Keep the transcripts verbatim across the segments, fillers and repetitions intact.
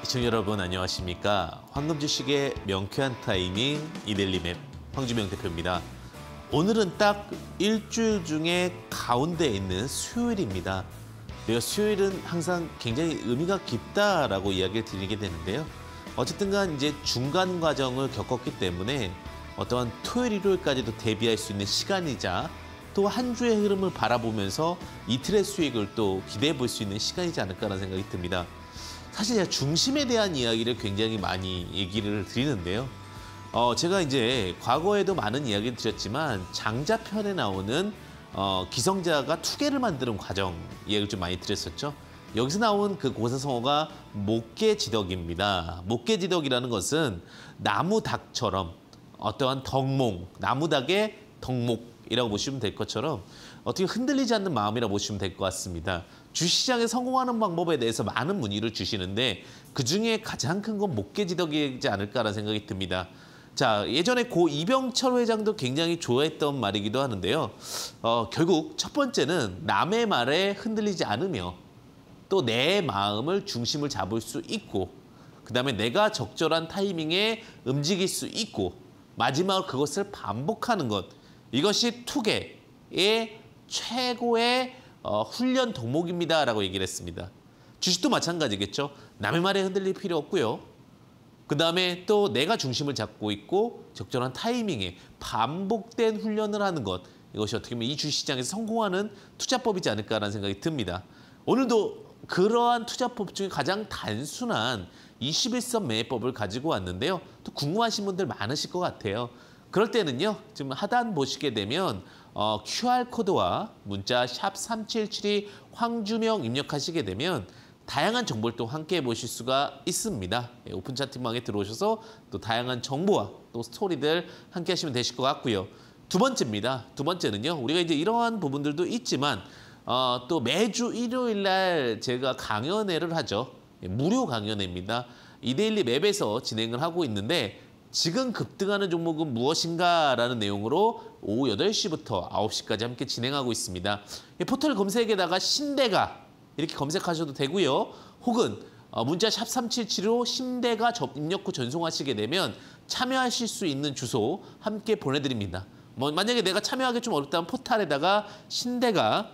시청자 여러분 안녕하십니까? 황금 주식의 명쾌한 타이밍 이데일리맵 황주명 대표입니다. 오늘은 딱 일주일 중에 가운데 있는 수요일입니다. 그리고 수요일은 항상 굉장히 의미가 깊다라고 이야기를 드리게 되는데요. 어쨌든 간 이제 중간 과정을 겪었기 때문에 어떠한 토요일, 일요일까지도 대비할 수 있는 시간이자 또 한 주의 흐름을 바라보면서 이틀의 수익을 또 기대해 볼 수 있는 시간이지 않을까라는 생각이 듭니다. 사실 제가 중심에 대한 이야기를 굉장히 많이 얘기를 드리는데요. 어, 제가 이제 과거에도 많은 이야기를 드렸지만 장자편에 나오는 어, 기성자가 투개를 만드는 과정 이야기를 좀 많이 드렸었죠. 여기서 나온 그 고사성어가 목계지덕입니다. 목계지덕이라는 것은 나무닭처럼 어떠한 덕몽, 나무닭의 덕목이라고 보시면 될 것처럼 어떻게 흔들리지 않는 마음이라고 보시면 될 것 같습니다. 주시장에 성공하는 방법에 대해서 많은 문의를 주시는데 그중에 가장 큰 건 목계지덕이지 않을까라는 생각이 듭니다. 자, 예전에 고 이병철 회장도 굉장히 좋아했던 말이기도 하는데요. 어, 결국 첫 번째는 남의 말에 흔들리지 않으며 또 내 마음을 중심을 잡을 수 있고 그다음에 내가 적절한 타이밍에 움직일 수 있고 마지막으로 그것을 반복하는 것. 이것이 투개의 최고의 어, 훈련 덕목입니다라고 얘기를 했습니다. 주식도 마찬가지겠죠. 남의 말에 흔들릴 필요 없고요. 그다음에 또 내가 중심을 잡고 있고 적절한 타이밍에 반복된 훈련을 하는 것. 이것이 어떻게 보면 이 주식시장에서 성공하는 투자법이지 않을까라는 생각이 듭니다. 오늘도 그러한 투자법 중에 가장 단순한 이십일 선 매매법을 가지고 왔는데요. 또 궁금하신 분들 많으실 것 같아요. 그럴 때는요. 지금 하단 보시게 되면 어, 큐알코드와 문자 샵 삼칠칠이 황주명 입력하시게 되면 다양한 정보를 또 함께 보실 수가 있습니다. 예, 오픈 채팅방에 들어오셔서 또 다양한 정보와 또 스토리들 함께 하시면 되실 것 같고요. 두 번째입니다. 두 번째는요. 우리가 이제 이러한 부분들도 있지만 어, 또 매주 일요일 날 제가 강연회를 하죠. 예, 무료 강연회입니다. 이데일리 맵에서 진행을 하고 있는데 지금 급등하는 종목은 무엇인가라는 내용으로 오후 여덟 시부터 아홉 시까지 함께 진행하고 있습니다. 포털 검색에다가 신대가 이렇게 검색하셔도 되고요. 혹은 문자 샵 삼칠칠로 신대가 입력 후 전송하시게 되면 참여하실 수 있는 주소 함께 보내드립니다. 뭐 만약에 내가 참여하기 좀 어렵다면 포털에다가 신대가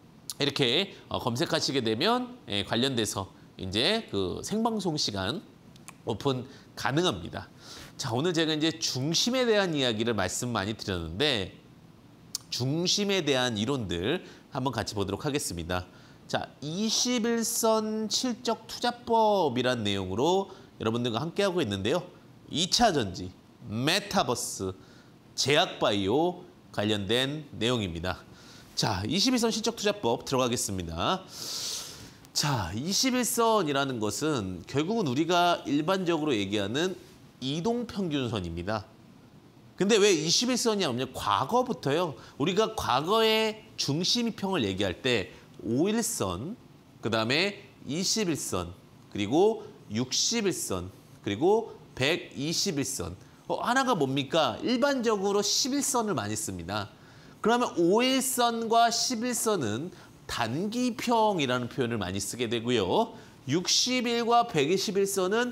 이렇게 검색하시게 되면 관련돼서 이제 그 생방송 시간 오픈 가능합니다. 자, 오늘 제가 이제 중심에 대한 이야기를 말씀 많이 드렸는데 중심에 대한 이론들 한번 같이 보도록 하겠습니다. 자, 이십일 선 실적 투자법이란 내용으로 여러분들과 함께하고 있는데요. 이 차 전지, 메타버스, 제약바이오 관련된 내용입니다. 자, 이십일 선 실적 투자법 들어가겠습니다. 자, 이십일 선이라는 것은 결국은 우리가 일반적으로 얘기하는 이동평균선입니다. 근데 왜 이십일 선이냐면 과거부터요. 우리가 과거의 중심이평을 얘기할 때 오일 선, 그다음에 이십일 선, 그리고 육십일 선, 그리고 백이십일 선. 어, 하나가 뭡니까? 일반적으로 십일 선을 많이 씁니다. 그러면 오일 선과 십일 선은 단기평이라는 표현을 많이 쓰게 되고요. 육십일과 백이십일 선은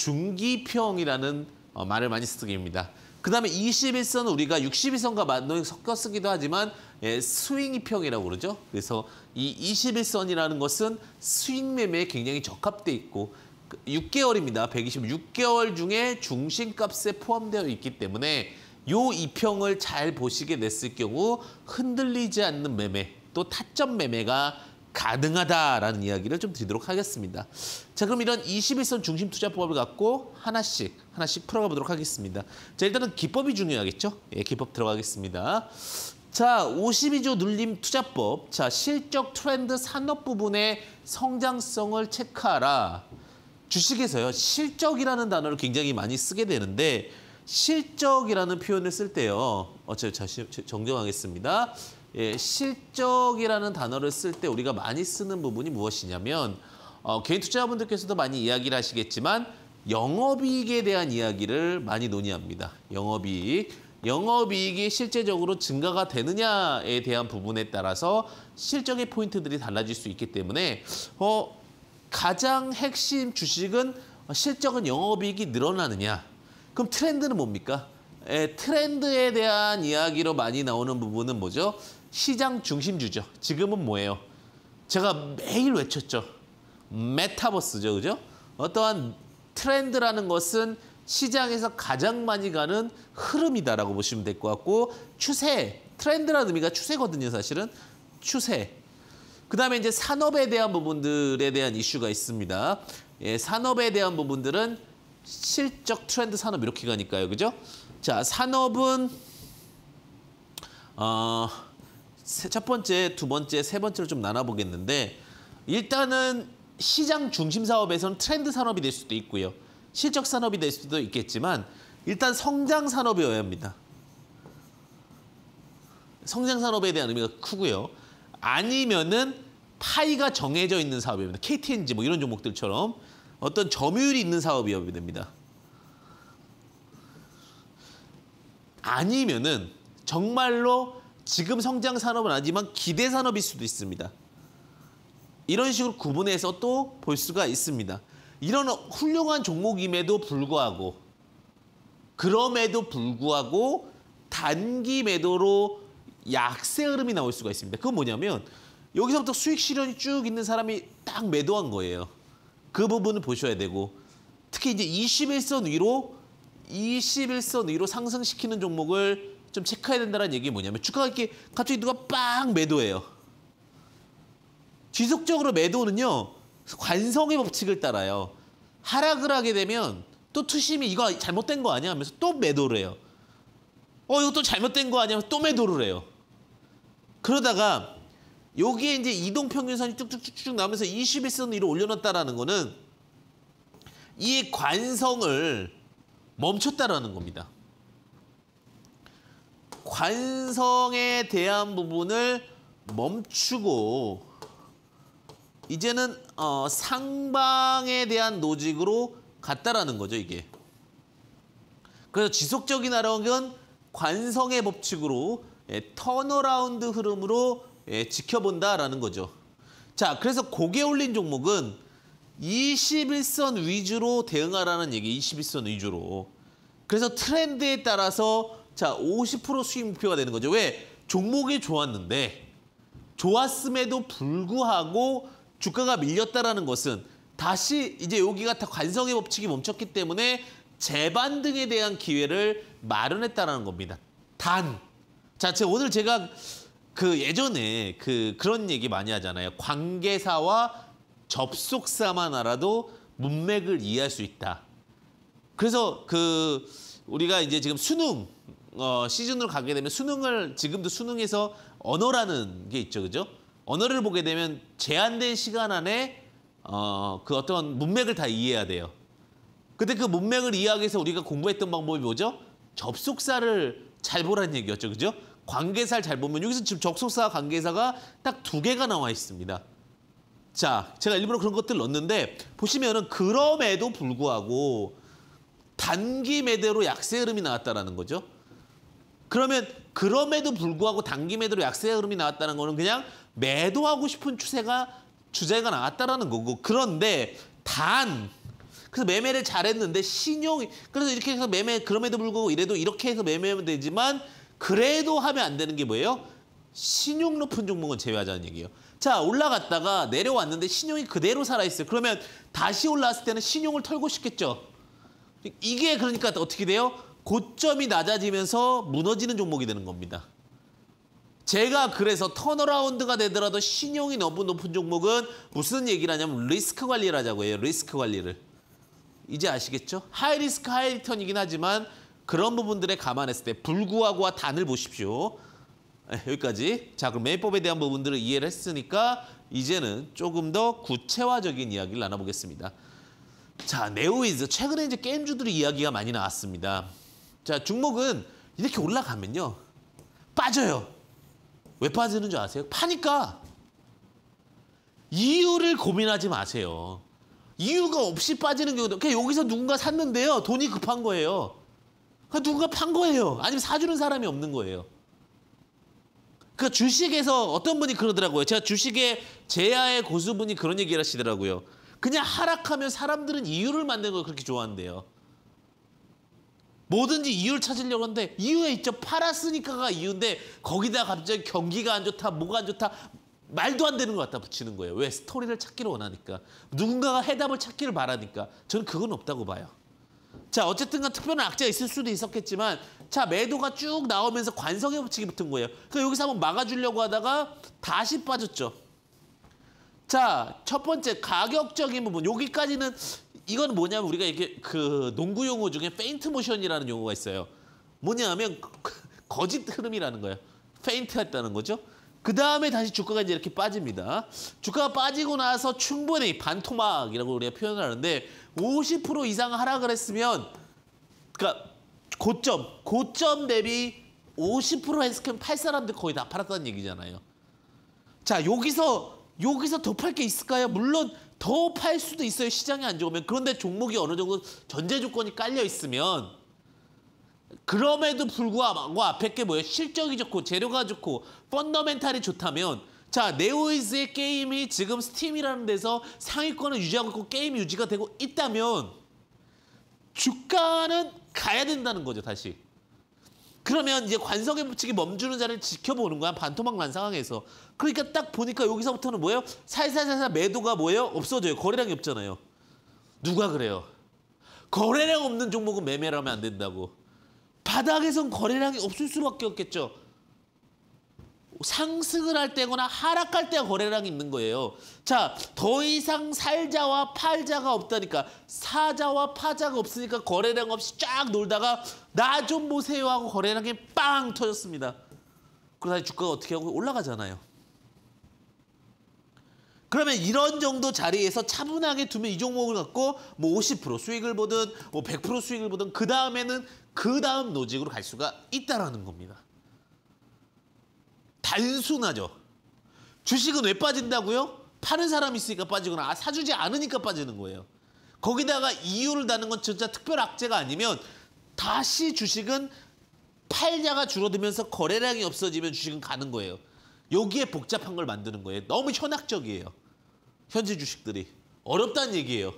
중기평이라는 어, 말을 많이 쓰게 됩니다. 그 다음에 이십일 선은 우리가 육십일 선과 만동이 섞여 쓰기도 하지만 예, 스윙이평이라고 그러죠. 그래서 이 이십일 선이라는 것은 스윙 매매에 굉장히 적합돼 있고 육 개월입니다. 백이십육 개월 중에 중심값에 포함되어 있기 때문에 요 이평을 잘 보시게 됐을 경우 흔들리지 않는 매매, 또 타점 매매가 가능하다라는 이야기를 좀 드리도록 하겠습니다. 자, 그럼 이런 이십일 선 중심 투자법을 갖고 하나씩 하나씩 풀어가 보도록 하겠습니다. 자, 일단은 기법이 중요하겠죠? 예, 기법 들어가겠습니다. 자, 오십이 주 눌림 투자법. 자, 실적 트렌드 산업 부분의 성장성을 체크하라. 주식에서요, 실적이라는 단어를 굉장히 많이 쓰게 되는데 실적이라는 표현을 쓸 때요. 어, 제가 다시 정정하겠습니다. 예, 실적이라는 단어를 쓸 때 우리가 많이 쓰는 부분이 무엇이냐면 어, 개인 투자자분들께서도 많이 이야기를 하시겠지만 영업이익에 대한 이야기를 많이 논의합니다. 영업이익. 영업이익이 실제적으로 증가가 되느냐에 대한 부분에 따라서 실적의 포인트들이 달라질 수 있기 때문에 어, 가장 핵심 주식은 실적은 영업이익이 늘어나느냐? 그럼 트렌드는 뭡니까? 에, 트렌드에 대한 이야기로 많이 나오는 부분은 뭐죠? 시장 중심주죠. 지금은 뭐예요? 제가 매일 외쳤죠. 메타버스죠, 그죠? 어떠한 트렌드라는 것은 시장에서 가장 많이 가는 흐름이다라고 보시면 될 것 같고, 추세, 트렌드라는 의미가 추세거든요, 사실은. 추세. 그다음에 이제 산업에 대한 부분들에 대한 이슈가 있습니다. 예, 산업에 대한 부분들은 실적 트렌드 산업 이렇게 가니까요, 그죠? 자, 산업은 어, 첫 번째, 두 번째, 세 번째로 좀 나눠보겠는데, 일단은 시장 중심 사업에서는 트렌드 산업이 될 수도 있고요. 실적 산업이 될 수도 있겠지만 일단 성장 산업이어야 합니다. 성장 산업에 대한 의미가 크고요. 아니면은 파이가 정해져 있는 사업입니다. 케이티엔지 뭐 이런 종목들처럼 어떤 점유율이 있는 사업이어야 됩니다. 아니면은 정말로 지금 성장 산업은 아니지만 기대 산업일 수도 있습니다. 이런 식으로 구분해서 또 볼 수가 있습니다. 이런 훌륭한 종목임에도 불구하고, 그럼에도 불구하고 단기 매도로 약세 흐름이 나올 수가 있습니다. 그건 뭐냐면 여기서부터 수익 실현이 쭉 있는 사람이 딱 매도한 거예요. 그 부분을 보셔야 되고, 특히 이제 이십일 선 위로 이십일 선 위로 상승시키는 종목을 좀 체크해야 된다는 얘기 뭐냐면, 주가가 이렇게 갑자기 누가 빵 매도해요. 지속적으로 매도는요, 관성의 법칙을 따라요. 하락을 하게 되면 또 투심이 이거 잘못된 거 아니야 하면서 또 매도를 해요. 어, 이거 또 잘못된 거 아니야 하면서 또 매도를 해요. 그러다가 여기에 이제 이동평균선이 쭉쭉쭉쭉 나오면서 이십일 선 위로 올려놨다라는 거는 이 관성을 멈췄다라는 겁니다. 관성에 대한 부분을 멈추고 이제는 어, 상방에 대한 노직으로 갔다라는 거죠, 이게. 그래서 지속적인 하락은 관성의 법칙으로 예, 턴어라운드 흐름으로 예, 지켜본다라는 거죠. 자, 그래서 고개 올린 종목은 이십일 선 위주로 대응하라는 얘기, 이십일 선 위주로. 그래서 트렌드에 따라서 자, 오십 퍼센트 수익 목표가 되는 거죠. 왜? 종목이 좋았는데 좋았음에도 불구하고 주가가 밀렸다라는 것은 다시 이제 여기가 다 관성의 법칙이 멈췄기 때문에 재반등에 대한 기회를 마련했다라는 겁니다. 단, 자, 제가 오늘 제가 그 예전에 그 그런 얘기 많이 하잖아요. 관계사와 접속사만 알아도 문맥을 이해할 수 있다. 그래서 그 우리가 이제 지금 수능 어, 시즌으로 가게 되면 수능을 지금도 수능에서 언어라는 게 있죠, 그죠? 언어를 보게 되면 제한된 시간 안에 어, 그 어떤 문맥을 다 이해해야 돼요. 근데 그 문맥을 이해하기 위해서 우리가 공부했던 방법이 뭐죠? 접속사를 잘 보라는 얘기였죠, 그죠? 관계사를 잘 보면 여기서 지금 접속사와 관계사가 딱 두 개가 나와 있습니다. 자, 제가 일부러 그런 것들을 넣었는데 보시면은 그럼에도 불구하고 단기 매대로 약세 흐름이 나왔다라는 거죠. 그러면 그럼에도 불구하고 단기 매대로 약세 흐름이 나왔다는 거는 그냥 매도하고 싶은 추세가 주제가 나왔다라는 거고, 그런데 단 그래서 매매를 잘했는데 신용이 그래서 이렇게 해서 매매 그럼에도 불구하고 이래도 이렇게 해서 매매하면 되지만 그래도 하면 안 되는 게 뭐예요? 신용 높은 종목은 제외하자는 얘기예요. 자, 올라갔다가 내려왔는데 신용이 그대로 살아있어요. 그러면 다시 올라왔을 때는 신용을 털고 싶겠죠. 이게 그러니까 어떻게 돼요? 고점이 낮아지면서 무너지는 종목이 되는 겁니다. 제가 그래서 턴어라운드가 되더라도 신용이 너무 높은 종목은 무슨 얘기를 하냐면 리스크 관리를 하자고 해요. 리스크 관리를. 이제 아시겠죠? 하이 리스크 하이 리턴이긴 하지만 그런 부분들에 감안했을 때 불구하고와 단을 보십시오. 네, 여기까지. 자, 그럼 매매법에 대한 부분들을 이해를 했으니까 이제는 조금 더 구체화적인 이야기를 나눠보겠습니다. 자, 네오위즈. 최근에 이제 게임주들의 이야기가 많이 나왔습니다. 자, 종목은 이렇게 올라가면요. 빠져요. 왜 빠지는 줄 아세요? 파니까. 이유를 고민하지 마세요. 이유가 없이 빠지는 경우도 그냥 여기서 누군가 샀는데요. 돈이 급한 거예요. 그러니까 누군가 판 거예요. 아니면 사주는 사람이 없는 거예요. 그 주식에서 어떤 분이 그러더라고요. 제가 주식의 제야의 고수분이 그런 얘기를 하시더라고요. 그냥 하락하면 사람들은 이유를 만드는 걸 그렇게 좋아한대요. 뭐든지 이유를 찾으려고 하는데 이유가 있죠. 팔았으니까가 이유인데 거기다 갑자기 경기가 안 좋다, 뭐가 안 좋다, 말도 안 되는 것 갖다 붙이는 거예요. 왜? 스토리를 찾기를 원하니까. 누군가가 해답을 찾기를 바라니까. 저는 그건 없다고 봐요. 자, 어쨌든 간 특별한 악재가 있을 수도 있었겠지만 자, 매도가 쭉 나오면서 관성에 붙이기 붙은 거예요. 그러니까 여기서 한번 막아주려고 하다가 다시 빠졌죠. 자, 첫 번째 가격적인 부분. 여기까지는 이건 뭐냐면 우리가 이렇게 그 농구 용어 중에 페인트 모션이라는 용어가 있어요. 뭐냐면 거짓 흐름이라는 거예요. 페인트 했다는 거죠. 그 다음에 다시 주가가 이제 이렇게 빠집니다. 주가가 빠지고 나서 충분히 반토막이라고 우리가 표현을 하는데 오십 퍼센트 이상 하락을 했으면 그러니까 고점, 고점 대비 오십 퍼센트 했으면 팔 사람들 거의 다 팔았다는 얘기잖아요. 자, 여기서 여기서 더 팔 게 있을까요? 물론 더 팔 수도 있어요. 시장이 안 좋으면. 그런데 종목이 어느 정도 전제 조건이 깔려 있으면 그럼에도 불구하고 앞에 게 뭐예요? 실적이 좋고 재료가 좋고 펀더멘탈이 좋다면 자, 네오이즈의 게임이 지금 스팀이라는 데서 상위권을 유지하고 있고 게임이 유지가 되고 있다면 주가는 가야 된다는 거죠, 다시. 그러면 이제 관성의 법칙이 멈추는 자리를 지켜보는 거야. 반토막 난 상황에서. 그러니까 딱 보니까 여기서부터는 뭐예요? 살살살살 매도가 뭐예요? 없어져요. 거래량이 없잖아요. 누가 그래요? 거래량 없는 종목은 매매를 하면 안 된다고. 바닥에선 거래량이 없을 수밖에 없겠죠. 상승을 할 때거나 하락할 때가 거래량이 있는 거예요. 자, 더 이상 살자와 팔자가 없다니까. 사자와 파자가 없으니까 거래량 없이 쫙 놀다가 나 좀 보세요 하고 거래량이 빵 터졌습니다. 그러다 주가가 어떻게 하고 올라가잖아요. 그러면 이런 정도 자리에서 차분하게 두면 이 종목을 갖고 뭐 오십 퍼센트 수익을 보든 뭐 백 퍼센트 수익을 보든 그 다음에는 그 다음 노직으로 갈 수가 있다라는 겁니다. 단순하죠. 주식은 왜 빠진다고요? 파는 사람이 있으니까 빠지거나 아, 사주지 않으니까 빠지는 거예요. 거기다가 이유를 다는 건 진짜 특별 악재가 아니면 다시 주식은 팔자가 줄어들면서 거래량이 없어지면 주식은 가는 거예요. 여기에 복잡한 걸 만드는 거예요. 너무 현학적이에요. 현재 주식들이. 어렵다는 얘기예요.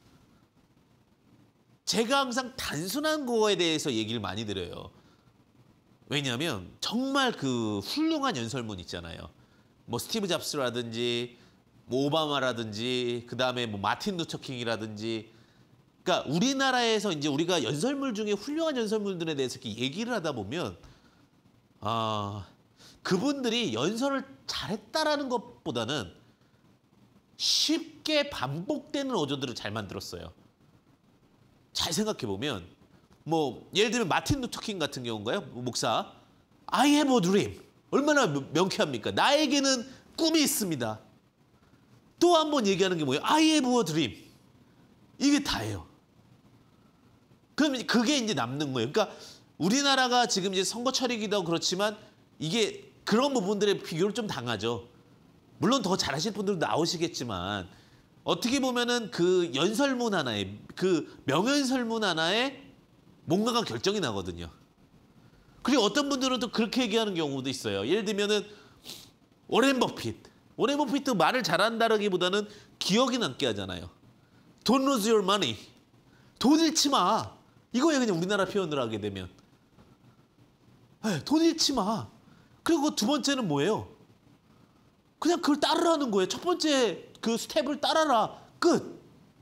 제가 항상 단순한 거에 대해서 얘기를 많이 드려요. 왜냐하면 정말 그 훌륭한 연설문 있잖아요. 뭐 스티브 잡스라든지 뭐 오바마라든지 그다음에 뭐 마틴 루터킹이라든지 그러니까 우리나라에서 이제 우리가 연설문 중에 훌륭한 연설문들에 대해서 이렇게 얘기를 하다 보면 아, 그분들이 연설을 잘했다라는 것보다는 쉽게 반복되는 어조들을 잘 만들었어요. 잘 생각해 보면 뭐 예를 들면 마틴 루터킹 같은 경우인가요? 목사. I have a dream. 얼마나 명쾌합니까? 나에게는 꿈이 있습니다. 또 한 번 얘기하는 게 뭐예요? I have a dream. 이게 다예요. 그럼 그게 이제 남는 거예요. 그러니까 우리나라가 지금 이제 선거철이기도 하고 그렇지만 이게 그런 부분들에 비교를 좀 당하죠. 물론 더 잘하실 분들도 나오시겠지만 어떻게 보면은 그 연설문 하나에 그 명연설문 하나에 뭔가가 결정이 나거든요. 그리고 어떤 분들은 또 그렇게 얘기하는 경우도 있어요. 예를 들면은 워렌 버핏. 워렌 버핏도 말을 잘한다라기보다는 기억이 남게 하잖아요. Don't lose your money. 돈 잃지 마. 이거예요, 그냥 우리나라 표현을 하게 되면. 네, 돈 잃지 마. 그리고 두 번째는 뭐예요? 그냥 그걸 따르라는 거예요. 첫 번째 그 스텝을 따라라. 끝.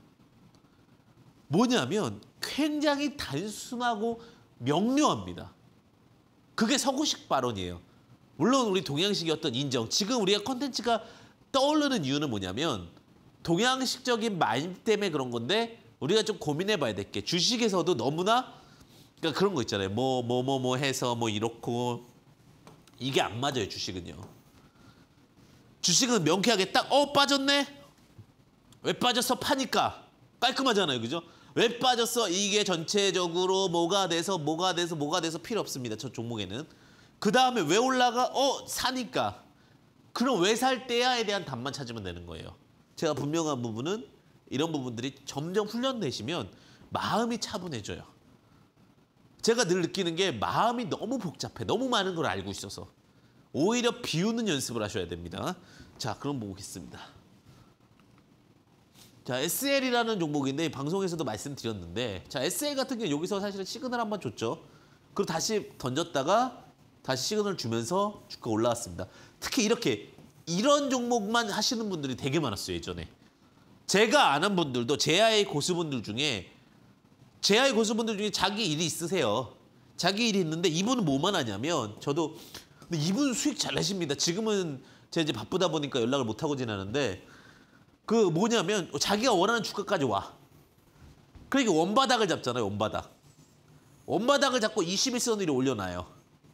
뭐냐면 굉장히 단순하고 명료합니다. 그게 서구식 발언이에요. 물론 우리 동양식의 어떤 인정. 지금 우리가 콘텐츠가 떠오르는 이유는 뭐냐면 동양식적인 마인드 때문에 그런 건데 우리가 좀 고민해 봐야 될 게 주식에서도 너무나 그러니까 그런 거 있잖아요. 뭐 뭐 뭐 뭐 해서 뭐 이렇고 이게 안 맞아요, 주식은요. 주식은 명쾌하게 딱 어 빠졌네. 왜 빠졌어? 파니까. 깔끔하잖아요. 그죠? 왜 빠졌어? 이게 전체적으로 뭐가 돼서 뭐가 돼서 뭐가 돼서 필요 없습니다. 저 종목에는. 그 다음에 왜 올라가? 어 사니까. 그럼 왜 살 때야에 대한 답만 찾으면 되는 거예요. 제가 분명한 부분은 이런 부분들이 점점 훈련되시면 마음이 차분해져요. 제가 늘 느끼는 게 마음이 너무 복잡해. 너무 많은 걸 알고 있어서. 오히려 비우는 연습을 하셔야 됩니다. 자, 그럼 보겠습니다. 자, 에스엘이라는 종목인데 방송에서도 말씀드렸는데 자, 에스엘 같은 경우 여기서 사실은 시그널 한번 줬죠. 그리고 다시 던졌다가 다시 시그널 주면서 주가 올라왔습니다. 특히 이렇게 이런 종목만 하시는 분들이 되게 많았어요, 예전에. 제가 아는 분들도 제아의 고수분들 중에 제아의 고수분들 중에 자기 일이 있으세요. 자기 일이 있는데 이분은 뭐만 하냐면 저도 근데 이분 수익 잘 내십니다. 지금은 제가 이제 바쁘다 보니까 연락을 못 하고 지나는데 그 뭐냐면 자기가 원하는 주가까지 와. 그러니까 원바닥을 잡잖아요, 원바닥. 원바닥을 잡고 이십일 선 위로 올려놔요.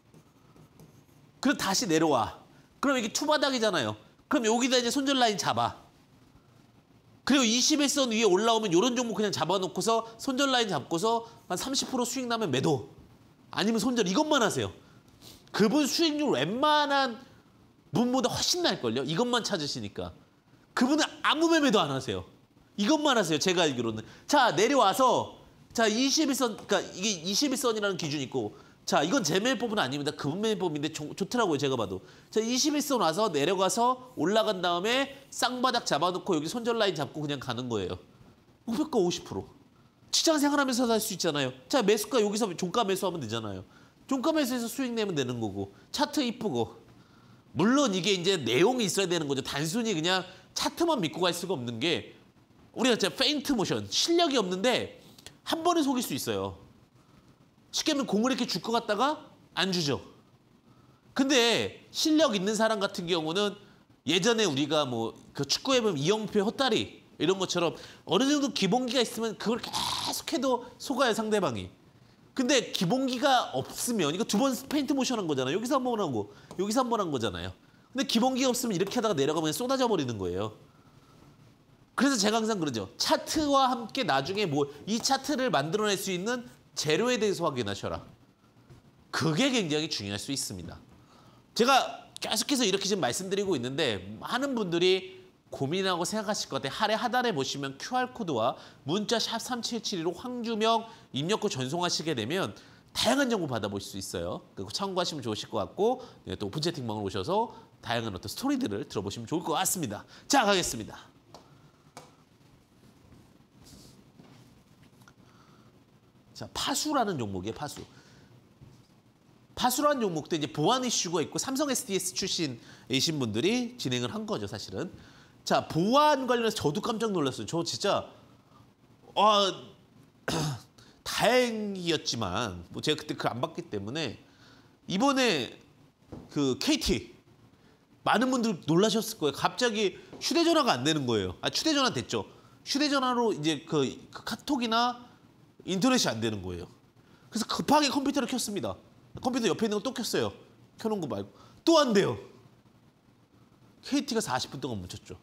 그럼 다시 내려와. 그럼 이게 투바닥이잖아요. 그럼 여기다 이제 손절 라인 잡아. 그리고 이십일 선 위에 올라오면 이런 종목 그냥 잡아놓고서 손절 라인 잡고서 한 삼십 퍼센트 수익 나면 매도. 아니면 손절 이것만 하세요. 그분 수익률 웬만한 분보다 훨씬 날걸요. 이것만 찾으시니까. 그분은 아무 매매도 안 하세요. 이것만 하세요. 제가 알기로는. 자, 내려와서 자, 이십일 선, 그러니까 이게 이십일 선이라는 기준이 있고 자, 이건 제 매매법은 아닙니다. 그분 매매법인데 좋, 좋더라고요. 제가 봐도. 자, 이십일 선 와서 내려가서 올라간 다음에 쌍바닥 잡아놓고 여기 손절 라인 잡고 그냥 가는 거예요. 오백과 오십 퍼센트. 직장 생활하면서 살 수 있잖아요. 자, 매수가 여기서 종가 매수하면 되잖아요. 종가 매수해서 수익 내면 되는 거고 차트 이쁘고 물론 이게 이제 내용이 있어야 되는 거죠. 단순히 그냥 차트만 믿고 갈 수가 없는 게 우리가 진짜 페인트 모션, 실력이 없는데 한 번에 속일 수 있어요. 쉽게 하면 공을 이렇게 줄 것 같다가 안 주죠. 근데 실력 있는 사람 같은 경우는 예전에 우리가 뭐 그 축구에 보면 이영표 헛다리 이런 것처럼 어느 정도 기본기가 있으면 그걸 계속해도 속아요, 상대방이. 근데 기본기가 없으면 이거 두 번 페인트 모션 한 거잖아요. 여기서 한 번 하고 여기서 한 번 한 거잖아요. 근데 기본기가 없으면 이렇게 하다가 내려가면 쏟아져 버리는 거예요. 그래서 제가 항상 그러죠. 차트와 함께 나중에 뭐 이 차트를 만들어낼 수 있는 재료에 대해서 확인하셔라. 그게 굉장히 중요할 수 있습니다. 제가 계속해서 이렇게 지금 말씀드리고 있는데 많은 분들이 고민하고 생각하실 것 같아요. 아래 하단에 보시면 큐알코드와 문자 샵 삼칠칠이로 황주명 입력 후 전송하시게 되면 다양한 정보 받아볼 수 있어요. 그리고 참고하시면 좋으실 것 같고 또 오픈 채팅방으로 오셔서 다양한 어떤 스토리들을 들어보시면 좋을 것 같습니다. 자, 가겠습니다. 자, 파수라는 종목이에요, 파수. 파수라는 종목도 이제 보안 이슈가 있고 삼성 에스디에스 출신이신 분들이 진행을 한 거죠, 사실은. 자, 보안 관련해서 저도 깜짝 놀랐어요. 저 진짜 아, 다행이었지만 뭐 제가 그때 그 안 봤기 때문에 이번에 그 케이티 많은 분들 놀라셨을 거예요. 갑자기 휴대전화가 안 되는 거예요. 아, 휴대전화 됐죠. 휴대전화로 이제 그, 그 카톡이나 인터넷이 안 되는 거예요. 그래서 급하게 컴퓨터를 켰습니다. 컴퓨터 옆에 있는 거 또 켰어요. 켜놓은 거 말고. 또 안 돼요. 케이티가 사십 분 동안 멈췄죠.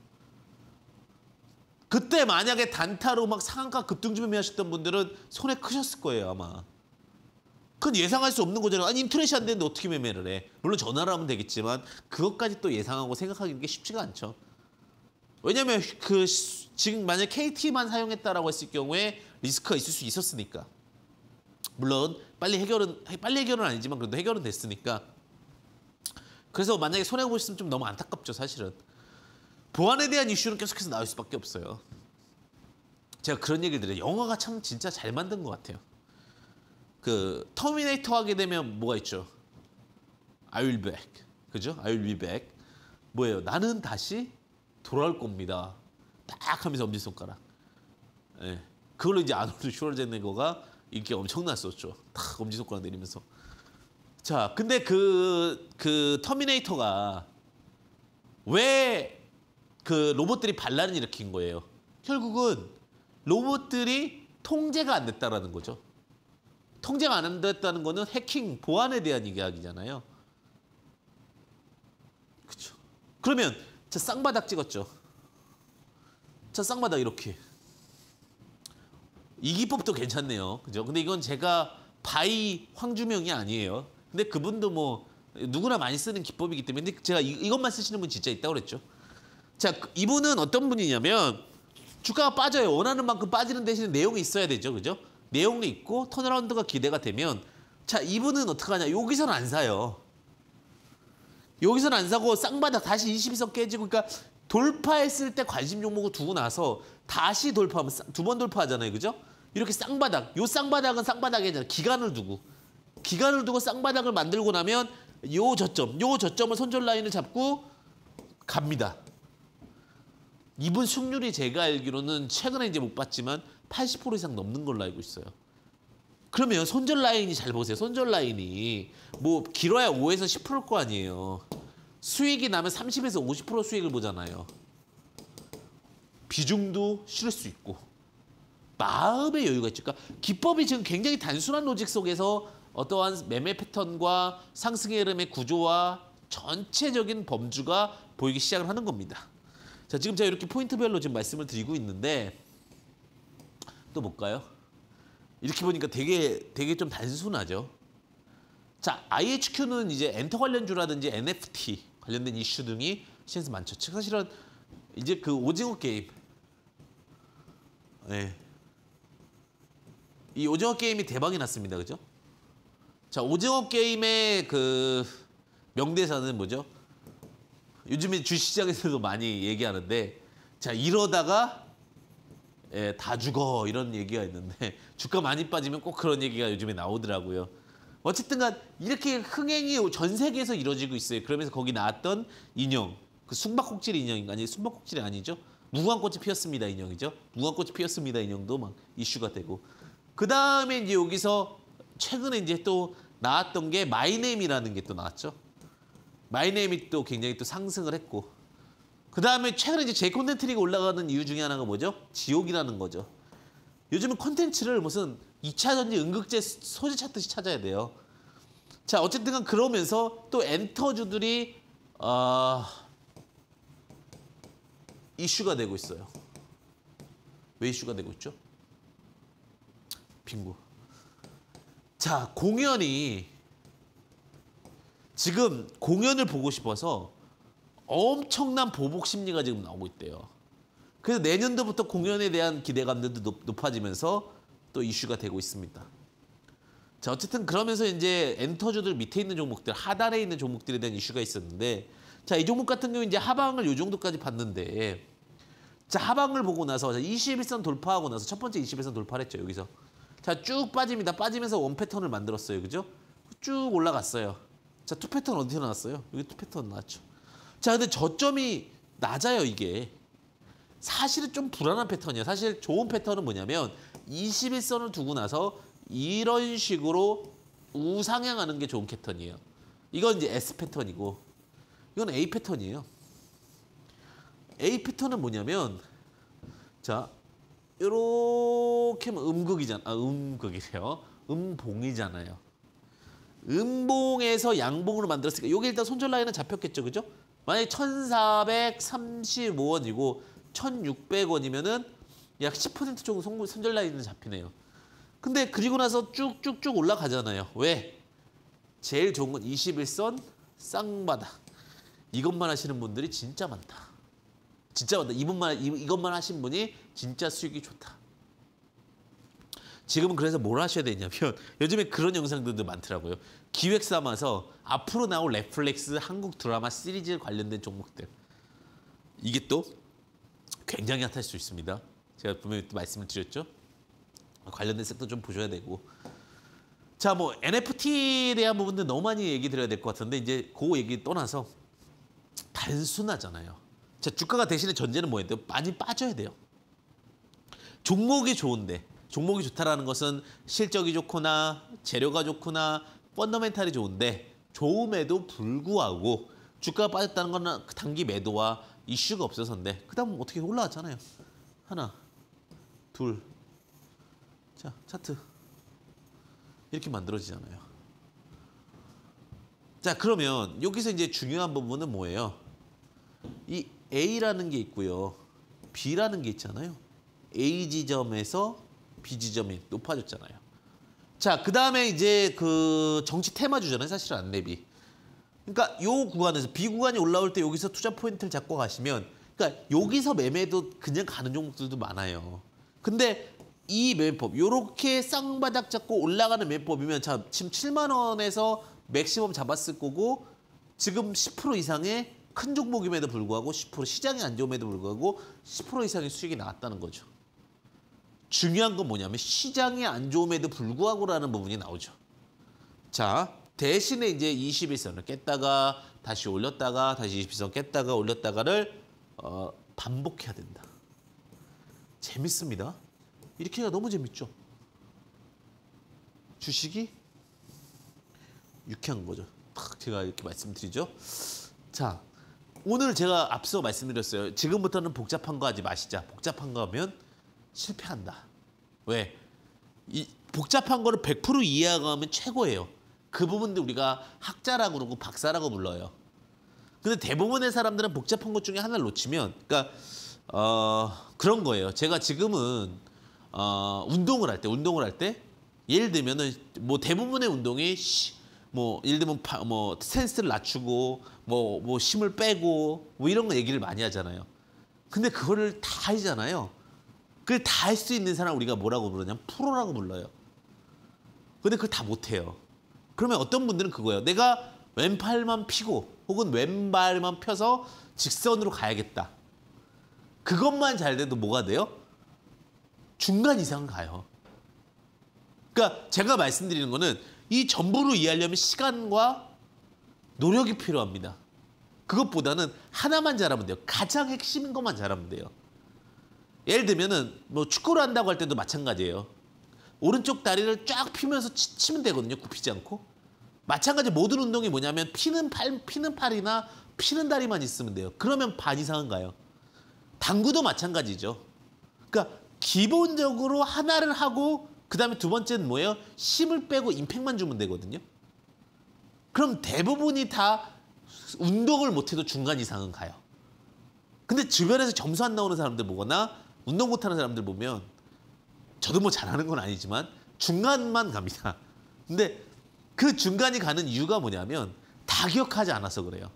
그때 만약에 단타로 막 상한가 급등주 매매하셨던 분들은 손해 크셨을 거예요, 아마. 그건 예상할 수 없는 거잖아요. 아니, 인터넷이 안 되는데 어떻게 매매를 해. 물론 전화로 하면 되겠지만 그것까지 또 예상하고 생각하기는 게 쉽지가 않죠. 왜냐면 그 지금 만약 케이티만 사용했다라고 했을 경우에 리스크가 있을 수 있었으니까. 물론 빨리 해결은 빨리 해결은 아니지만 그래도 해결은 됐으니까. 그래서 만약에 손해 보셨으면 좀 너무 안타깝죠, 사실은. 보안에 대한 이슈는 계속해서 나올 수밖에 없어요. 제가 그런 얘기를 드려요. 영화가 참 진짜 잘 만든 것 같아요. 그 터미네이터 하게 되면 뭐가 있죠? I will back. 그죠? I will be back. 뭐예요? 나는 다시 돌아올 겁니다. 딱 하면서 엄지손가락. 예. 그걸로 이제 아놀드 슈왈제네거가 인기가 엄청났었죠. 딱 엄지손가락 내리면서. 자, 근데 그, 그 터미네이터가 왜 그 로봇들이 반란을 일으킨 거예요? 결국은 로봇들이 통제가 안 됐다라는 거죠. 통제가 안 됐다는 거는 해킹, 보안에 대한 이야기잖아요. 그렇죠. 그러면 저 쌍바닥 찍었죠. 저 쌍바닥 이렇게. 이 기법도 괜찮네요. 그죠? 근데 이건 제가 바이 황주명이 아니에요. 근데 그분도 뭐 누구나 많이 쓰는 기법이기 때문에 근데 제가 이, 이것만 쓰시는 분 진짜 있다고 그랬죠. 자, 이분은 어떤 분이냐면 주가가 빠져요. 원하는 만큼 빠지는 대신에 내용이 있어야 되죠. 그죠? 내용이 있고 턴어라운드가 기대가 되면 자, 이분은 어떻게 하냐. 여기서는 안 사요. 여기서는 안 사고 쌍바닥 다시 이십이 선 깨지고 그러니까 돌파했을 때 관심 종목을 두고 나서 다시 돌파하면 두 번 돌파하잖아요. 그죠? 이렇게 쌍바닥. 요 쌍바닥은 쌍바닥이잖아요. 기간을 두고. 기간을 두고 쌍바닥을 만들고 나면 요 저점, 요 저점을 손절 라인을 잡고 갑니다. 이분 승률이 제가 알기로는 최근에 이제 못 봤지만 팔십 퍼센트 이상 넘는 걸로 알고 있어요. 그러면 손절 라인이 잘 보세요. 손절 라인이 뭐 길어야 오에서 십 퍼센트일 거 아니에요. 수익이 나면 삼십에서 오십 퍼센트 수익을 보잖아요. 비중도 실을 수 있고 마음의 여유가 있죠. 그러니까 기법이 지금 굉장히 단순한 로직 속에서 어떠한 매매 패턴과 상승의 흐름의 구조와 전체적인 범주가 보이기 시작을 하는 겁니다. 자, 지금 제가 이렇게 포인트별로 지금 말씀을 드리고 있는데 또 볼까요? 이렇게 보니까 되게 되게 좀 단순하죠. 자, 아이에이치큐는 이제 엔터 관련주라든지 엔에프티 관련된 이슈 등이 시장에서 많죠. 사실은 이제 그 오징어 게임, 네. 이 오징어 게임이 대박이 났습니다, 그죠? 자, 오징어 게임의 그 명대사는 뭐죠? 요즘에 주식시장에서도 많이 얘기하는데, 자, 이러다가 예, 다 죽어 이런 얘기가 있는데 주가 많이 빠지면 꼭 그런 얘기가 요즘에 나오더라고요. 어쨌든 간 이렇게 흥행이 전 세계에서 이루어지고 있어요. 그러면서 거기 나왔던 인형, 그 숨바꼭질 인형인가? 아니, 숨바꼭질이 아니죠. 무궁화꽃이 피었습니다 인형이죠. 무궁화꽃이 피었습니다 인형도 막 이슈가 되고. 그 다음에 이제 여기서 최근에 이제 또 나왔던 게 마이네임이라는 게 또 나왔죠. 마이네임이 또 굉장히 또 상승을 했고. 그 다음에 최근에 이제 제 콘텐츠가 올라가는 이유 중에 하나가 뭐죠? 지옥이라는 거죠. 요즘은 콘텐츠를 무슨 이 차 전지 응급제 소재 찾듯이 찾아야 돼요. 자, 어쨌든 간 그러면서 또 엔터주들이 어... 이슈가 되고 있어요. 왜 이슈가 되고 있죠? 빙고. 자, 공연이 지금 공연을 보고 싶어서 엄청난 보복 심리가 지금 나오고 있대요. 그래서 내년도부터 공연에 대한 기대감들도 높, 높아지면서 또 이슈가 되고 있습니다. 자, 어쨌든 그러면서 이제 엔터주들 밑에 있는 종목들, 하단에 있는 종목들에 대한 이슈가 있었는데, 자, 이 종목 같은 경우 이제 하방을 요 정도까지 봤는데, 자, 하방을 보고 나서 이십일 선 돌파하고 나서 첫 번째 이십일 선 돌파를 했죠, 여기서. 자, 쭉 빠집니다. 빠지면서 원 패턴을 만들었어요, 그죠? 쭉 올라갔어요. 자, 투 패턴 어디서 나왔어요? 여기 투 패턴 나왔죠. 자, 근데 저점이 낮아요, 이게. 사실은 좀 불안한 패턴이에요. 사실 좋은 패턴은 뭐냐면 이십일 선을 두고 나서 이런 식으로 우상향하는 게 좋은 패턴이에요. 이건 이제 S 패턴이고 이건 A 패턴이에요. A 패턴은 뭐냐면 자, 이렇게 하면 음극이잖아. 아, 음극이래요. 음봉이잖아요. 음봉에서 양봉으로 만들었으니까 이게 일단 손절 라인은 잡혔겠죠, 그죠? 만약에 천사백삼십오 원이고 천육백 원이면은 약 십 퍼센트 정도 손절 라인은 잡히네요. 근데 그리고 나서 쭉쭉쭉 올라가잖아요. 왜? 제일 좋은 건 이십일 선 쌍바닥. 이것만 하시는 분들이 진짜 많다. 진짜 많다. 이분만, 이것만 하신 분이 진짜 수익이 좋다. 지금은 그래서 뭘 하셔야 되냐면 요즘에 그런 영상들도 많더라고요. 기획 삼아서 앞으로 나올 넷플릭스 한국 드라마 시리즈 관련된 종목들. 이게 또 굉장히 핫할 수 있습니다. 제가 분명히 또 말씀을 드렸죠. 관련된 섹터 좀 보셔야 되고. 자, 뭐 엔에프티에 대한 부분들 너무 많이 얘기 드려야 될 것 같은데 이제 그 얘기 떠나서 단순하잖아요. 자, 주가가 대신에 전제는 뭐예요? 많이 빠져야 돼요. 종목이 좋은데 종목이 좋다라는 것은 실적이 좋거나 재료가 좋거나 펀더멘탈이 좋은데 좋음에도 불구하고 주가가 빠졌다는 건 단기 매도와 이슈가 없어서인데 그 다음 어떻게 올라왔잖아요. 하나, 둘, 자, 차트 이렇게 만들어지잖아요. 자, 그러면 여기서 이제 중요한 부분은 뭐예요? 이 A라는 게 있고요. B라는 게 있잖아요. A 지점에서 B 지점이 높아졌잖아요. 자, 그 다음에 이제 그 정치 테마주잖아요. 사실은 안내비. 그러니까 요 구간에서 B 구간이 올라올 때 여기서 투자 포인트를 잡고 가시면, 그러니까 여기서 매매도 그냥 가는 종목들도 많아요. 근데 이 매매법, 요렇게 쌍바닥 잡고 올라가는 매매법이면 자, 지금 칠만 원에서 맥시멈 잡았을 거고 지금 십 퍼센트 이상의 큰 종목임에도 불구하고 십 퍼센트 시장이 안 좋음에도 불구하고 십 퍼센트 이상의 수익이 나왔다는 거죠. 중요한 건 뭐냐면 시장이 안 좋음에도 불구하고라는 부분이 나오죠. 자, 대신에 이제 이십일 선을 깼다가 다시 올렸다가 다시 이십일 선 깼다가 올렸다가를 어, 반복해야 된다. 재밌습니다. 이렇게 해가 너무 재밌죠. 주식이 유쾌한 거죠. 탁 제가 이렇게 말씀드리죠. 자, 오늘 제가 앞서 말씀드렸어요. 지금부터는 복잡한 거 하지 마시자. 복잡한 거 하면 실패한다. 왜? 이 복잡한 거를 백 퍼센트 이해하고 하면 최고예요. 그 부분도 우리가 학자라고 그러고 박사라고 불러요. 근데 대부분의 사람들은 복잡한 것 중에 하나를 놓치면, 그러니까 어, 그런 거예요. 제가 지금은 어, 운동을 할 때, 운동을 할 때 예를 들면은 뭐 대부분의 운동이 시, 뭐 예를 들면 파, 뭐 스탠스를 낮추고 뭐, 뭐 힘을 빼고 뭐 이런 거 얘기를 많이 하잖아요. 근데 그거를 다 하잖아요. 그걸 다 할 수 있는 사람 우리가 뭐라고 부르냐면 프로라고 불러요. 근데 그걸 다 못해요. 그러면 어떤 분들은 그거예요. 내가 왼팔만 피고 혹은 왼발만 펴서 직선으로 가야겠다. 그것만 잘 돼도 뭐가 돼요? 중간 이상 가요. 그러니까 제가 말씀드리는 거는 이 전부를 이해하려면 시간과 노력이 필요합니다. 그것보다는 하나만 잘하면 돼요. 가장 핵심인 것만 잘하면 돼요. 예를 들면은 뭐 축구를 한다고 할 때도 마찬가지예요. 오른쪽 다리를 쫙 펴면서 치, 치면 되거든요. 굽히지 않고. 마찬가지 모든 운동이 뭐냐면 피는 팔, 피는 팔이나 피는 다리만 있으면 돼요. 그러면 반 이상은 가요. 당구도 마찬가지죠. 그러니까 기본적으로 하나를 하고 그다음에 두 번째는 뭐예요? 힘을 빼고 임팩만 주면 되거든요. 그럼 대부분이 다 운동을 못해도 중간 이상은 가요. 근데 주변에서 점수 안 나오는 사람들 보거나 운동 못하는 사람들 보면 저도 뭐 잘하는 건 아니지만 중간만 갑니다. 근데 그 중간이 가는 이유가 뭐냐면 다 기억하지 않아서 그래요.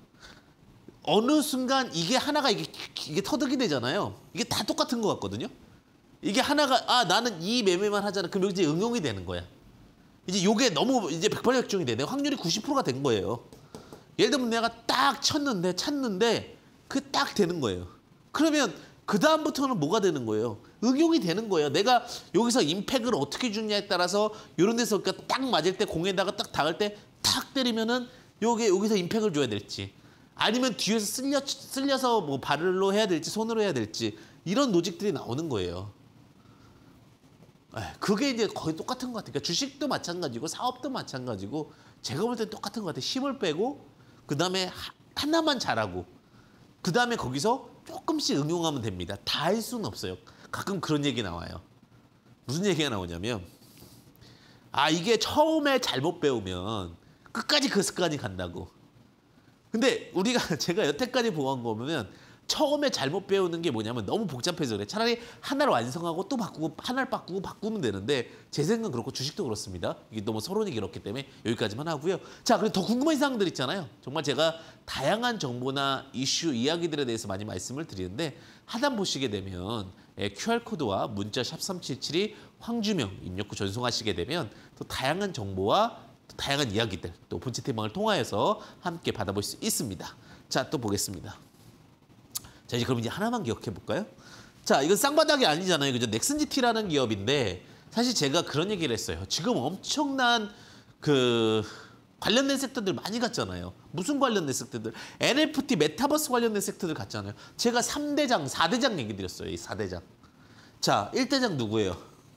어느 순간 이게 하나가 이게, 이게 터득이 되잖아요. 이게 다 똑같은 것 같거든요. 이게 하나가 아 나는 이 매매만 하잖아. 그럼 이제 응용이 되는 거야. 이제 요게 너무 이제 백발백중이 돼. 내가 확률이 구십 퍼센트가 된 거예요. 예를 들면 내가 딱 쳤는데 찾는데 그 딱 되는 거예요. 그러면 그 다음부터는 뭐가 되는 거예요? 응용이 되는 거예요. 내가 여기서 임팩을 어떻게 주냐에 따라서 이런 데서 그러니까 딱 맞을 때 공에다가 딱 닿을 때 탁 때리면은 여기 여기서 임팩을 줘야 될지 아니면 뒤에서 쓸려 쓸려서 뭐 발로 해야 될지 손으로 해야 될지 이런 로직들이 나오는 거예요. 그게 이제 거의 똑같은 것 같아요. 그러니까 주식도 마찬가지고 사업도 마찬가지고 제가 볼 땐 똑같은 것 같아요. 힘을 빼고 그 다음에 하나만 잘하고 그 다음에 거기서 조금씩 응용하면 됩니다. 다 할 수는 없어요. 가끔 그런 얘기 나와요. 무슨 얘기가 나오냐면 아 이게 처음에 잘못 배우면 끝까지 그 습관이 간다고. 근데 우리가 제가 여태까지 보아온 거 보면 처음에 잘못 배우는 게 뭐냐면 너무 복잡해서 그래. 차라리 하나를 완성하고 또 바꾸고 하나를 바꾸고 바꾸면 되는데 제 생각은 그렇고 주식도 그렇습니다. 이게 너무 서론이 길었기 때문에 여기까지만 하고요. 자, 그리고 더 궁금한 사항들 있잖아요. 정말 제가 다양한 정보나 이슈, 이야기들에 대해서 많이 말씀을 드리는데 하단 보시게 되면 큐알코드와 문자 샵 삼칠칠이 황주명 입력 후 전송하시게 되면 또 다양한 정보와 또 다양한 이야기들 또 본체 태방을 통하여서 함께 받아볼 수 있습니다. 자, 또 보겠습니다. 자, 이제 그럼 이제 하나만 기억해 볼까요? 자, 이건 쌍바닥이 아니잖아요. 그죠? 넥슨지티라는 기업인데 사실 제가 그런 얘기를 했어요. 지금 엄청난 그 관련된 섹터들 많이 갔잖아요. 무슨 관련된 섹터들? 엔에프티, 메타버스 관련된 섹터들 갔잖아요. 제가 삼 대장, 사 대장 얘기 드렸어요. 이 사 대장. 자, 일 대장 누구예요?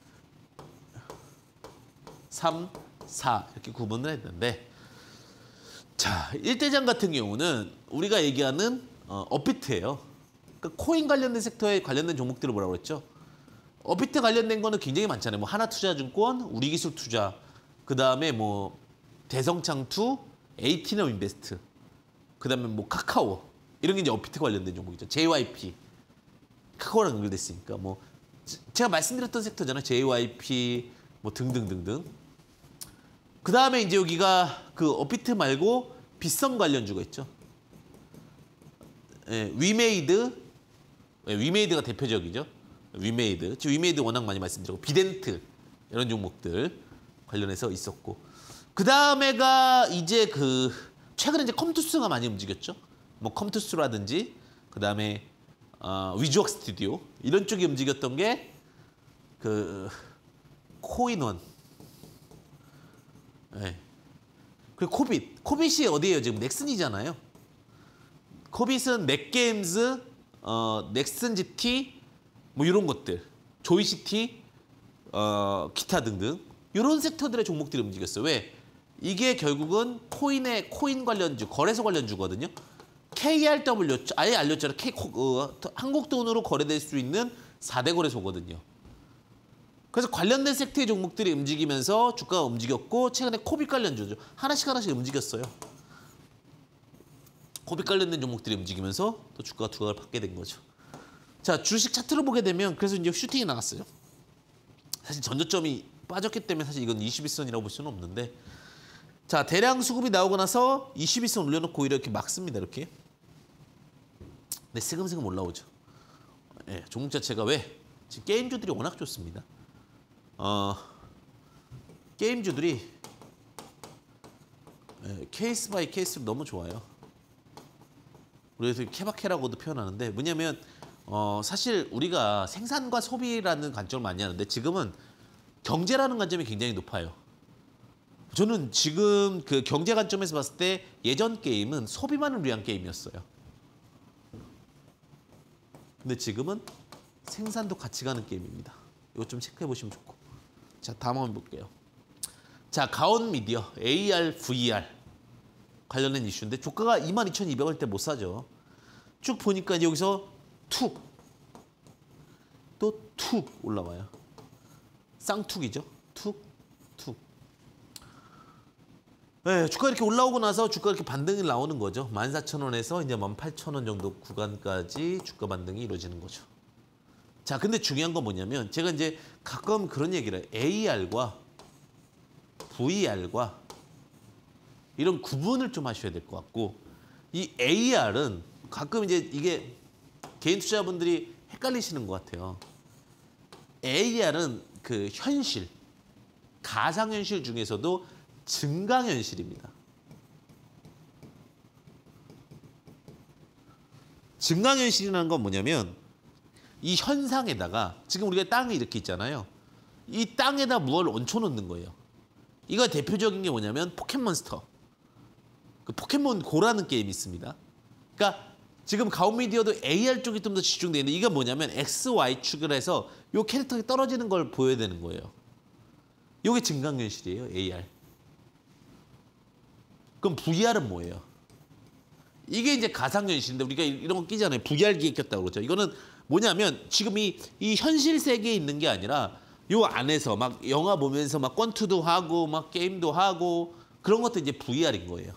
삼, 사 이렇게 구분을 했는데 자, 일 대장 같은 경우는 우리가 얘기하는 어, 업비트예요. 그러니까 코인 관련된 섹터에 관련된 종목들을 뭐라고 그랬죠? 업비트 관련된 거는 굉장히 많잖아요. 뭐 하나투자증권, 우리기술투자, 그 다음에 뭐 대성창투, 에이티넘 인베스트, 그 다음에 뭐 카카오 이런 게 이제 업비트 관련된 종목이죠. 제이와이피 카카오랑 연결됐으니까 뭐 제가 말씀드렸던 섹터잖아요. 제이와이피 뭐 등등등등. 그 다음에 이제 여기가 그 업비트 말고 빗썸 관련주가 있죠. 예, 위메이드, 예, 위메이드가 대표적이죠. 위메이드, 지금 위메이드 워낙 많이 말씀드렸고 비덴트 이런 종목들 관련해서 있었고 그 다음에가 이제 그 최근에 이제 컴투스가 많이 움직였죠. 뭐 컴투스라든지 그다음에 어, 위주웍 스튜디오 이런 쪽이 움직였던 게 그 코인원. 네. 그리고 코빗. 코빗이 어디예요? 지금 넥슨이잖아요. 코빗은 넷게임즈, 어, 넥슨 지티 뭐 이런 것들, 조이시티, 어, 기타 등등 이런 섹터들의 종목들이 움직였어요. 왜? 이게 결국은 코인의 코인 관련주, 거래소 관련주거든요. 케이알더블유, 아예 알렸잖아요. K, 어, 한국 돈으로 거래될 수 있는 사 대 거래소거든요. 그래서 관련된 섹터의 종목들이 움직이면서 주가가 움직였고 최근에 코빗 관련주죠. 하나씩 하나씩 움직였어요. 코빗 관련된 종목들이 움직이면서 또 주가가 두각을 받게 된 거죠. 자, 주식 차트로 보게 되면 그래서 이제 슈팅이 나왔어요. 사실 전저점이 빠졌기 때문에 사실 이건 이십일 선이라고 볼 수는 없는데 자, 대량 수급이 나오고 나서 이십일 선 올려놓고 이렇게 막습니다. 이렇게. 근데 슬금슬금 올라오죠. 예, 종목 자체가 왜? 지금 게임주들이 워낙 좋습니다. 어, 게임주들이 예, 케이스 바이 케이스로 너무 좋아요. 그래서 케바케라고도 표현하는데 뭐냐면 어, 사실 우리가 생산과 소비라는 관점을 많이 하는데 지금은 경제라는 관점이 굉장히 높아요. 저는 지금 그 경제 관점에서 봤을 때 예전 게임은 소비만을 위한 게임이었어요. 근데 지금은 생산도 같이 가는 게임입니다. 이거 좀 체크해 보시면 좋고. 자, 다음 한번 볼게요. 자, 가온 미디어 에이알, 브이알 관련된 이슈인데 주가가 이만 이천이백 원일 때 못 사죠. 쭉 보니까 여기서 툭, 또 툭 올라와요. 쌍툭이죠. 툭, 툭. 네, 주가 이렇게 올라오고 나서 주가 이렇게 반등이 나오는 거죠. 만 사천 원에서 이제 만 팔천 원 정도 구간까지 주가 반등이 이루어지는 거죠. 자, 근데 중요한 건 뭐냐면 제가 이제 가끔 그런 얘기를 해요. 에이알과 브이알과 이런 구분을 좀 하셔야 될 것 같고 이 에이알은 가끔 이제 이게 개인 투자자분들이 헷갈리시는 것 같아요. 에이알은 그 현실, 가상현실 중에서도 증강현실입니다. 증강현실이라는 건 뭐냐면 이 현상에다가 지금 우리가 땅이 이렇게 있잖아요. 이 땅에다 무엇을 얹혀놓는 거예요. 이거 대표적인 게 뭐냐면 포켓몬스터. 그 포켓몬 고라는 게임이 있습니다. 그러니까 지금 가온미디어도 에이알 쪽이 좀 더 집중되어 있는데 이게 뭐냐면 엑스, 와이축을 해서 이 캐릭터가 떨어지는 걸 보여야 되는 거예요. 이게 증강현실이에요, 에이알. 그럼 브이알은 뭐예요? 이게 이제 가상현실인데 우리가 이런 거 끼잖아요. 브이알 기계 꼈다고 그러죠. 이거는 뭐냐면 지금 이, 이 현실 세계에 있는 게 아니라 요 안에서 막 영화 보면서 막 권투도 하고 막 게임도 하고 그런 것도 이제 브이알인 거예요.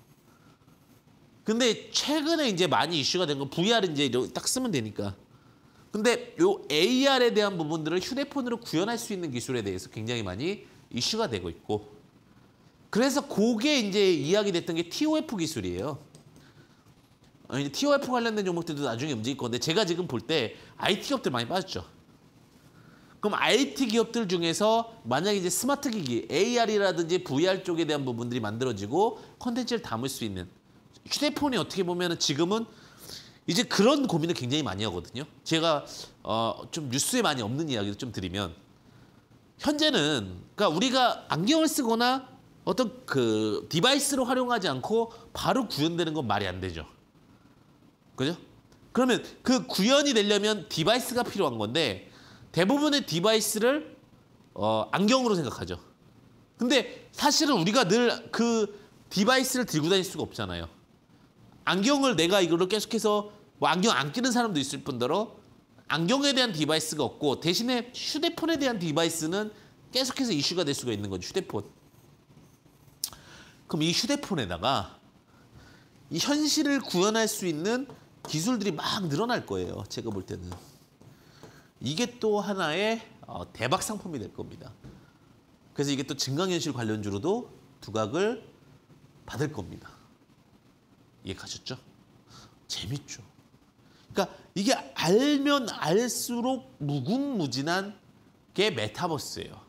근데 최근에 이제 많이 이슈가 된 건 브이알은 이제 딱 쓰면 되니까. 근데 요 에이알에 대한 부분들을 휴대폰으로 구현할 수 있는 기술에 대해서 굉장히 많이 이슈가 되고 있고. 그래서 그게 이제 이야기됐던 게 티오에프 기술이에요. 이제 티오에프 관련된 종목들도 나중에 움직일 건데 제가 지금 볼 때 아이티 기업들 많이 빠졌죠. 그럼 아이티 기업들 중에서 만약에 이제 스마트 기기, 에이알이라든지 브이알 쪽에 대한 부분들이 만들어지고 콘텐츠를 담을 수 있는 휴대폰이 어떻게 보면은 지금은 이제 그런 고민을 굉장히 많이 하거든요. 제가 어 좀 뉴스에 많이 없는 이야기를 좀 드리면 현재는 그러니까 우리가 안경을 쓰거나 어떤 그 디바이스를 활용하지 않고 바로 구현되는 건 말이 안 되죠. 그죠? 그러면 그 구현이 되려면 디바이스가 필요한 건데 대부분의 디바이스를 어, 안경으로 생각하죠. 근데 사실은 우리가 늘 그 디바이스를 들고 다닐 수가 없잖아요. 안경을 내가 이걸로 계속해서 뭐 안경 안 끼는 사람도 있을 뿐더러 안경에 대한 디바이스가 없고 대신에 휴대폰에 대한 디바이스는 계속해서 이슈가 될 수가 있는 거죠. 휴대폰. 그럼 이 휴대폰에다가 이 현실을 구현할 수 있는 기술들이 막 늘어날 거예요. 제가 볼 때는. 이게 또 하나의 어, 대박 상품이 될 겁니다. 그래서 이게 또 증강현실 관련주로도 두각을 받을 겁니다. 이해 가셨죠? 재밌죠? 그러니까 이게 알면 알수록 무궁무진한 게 메타버스예요.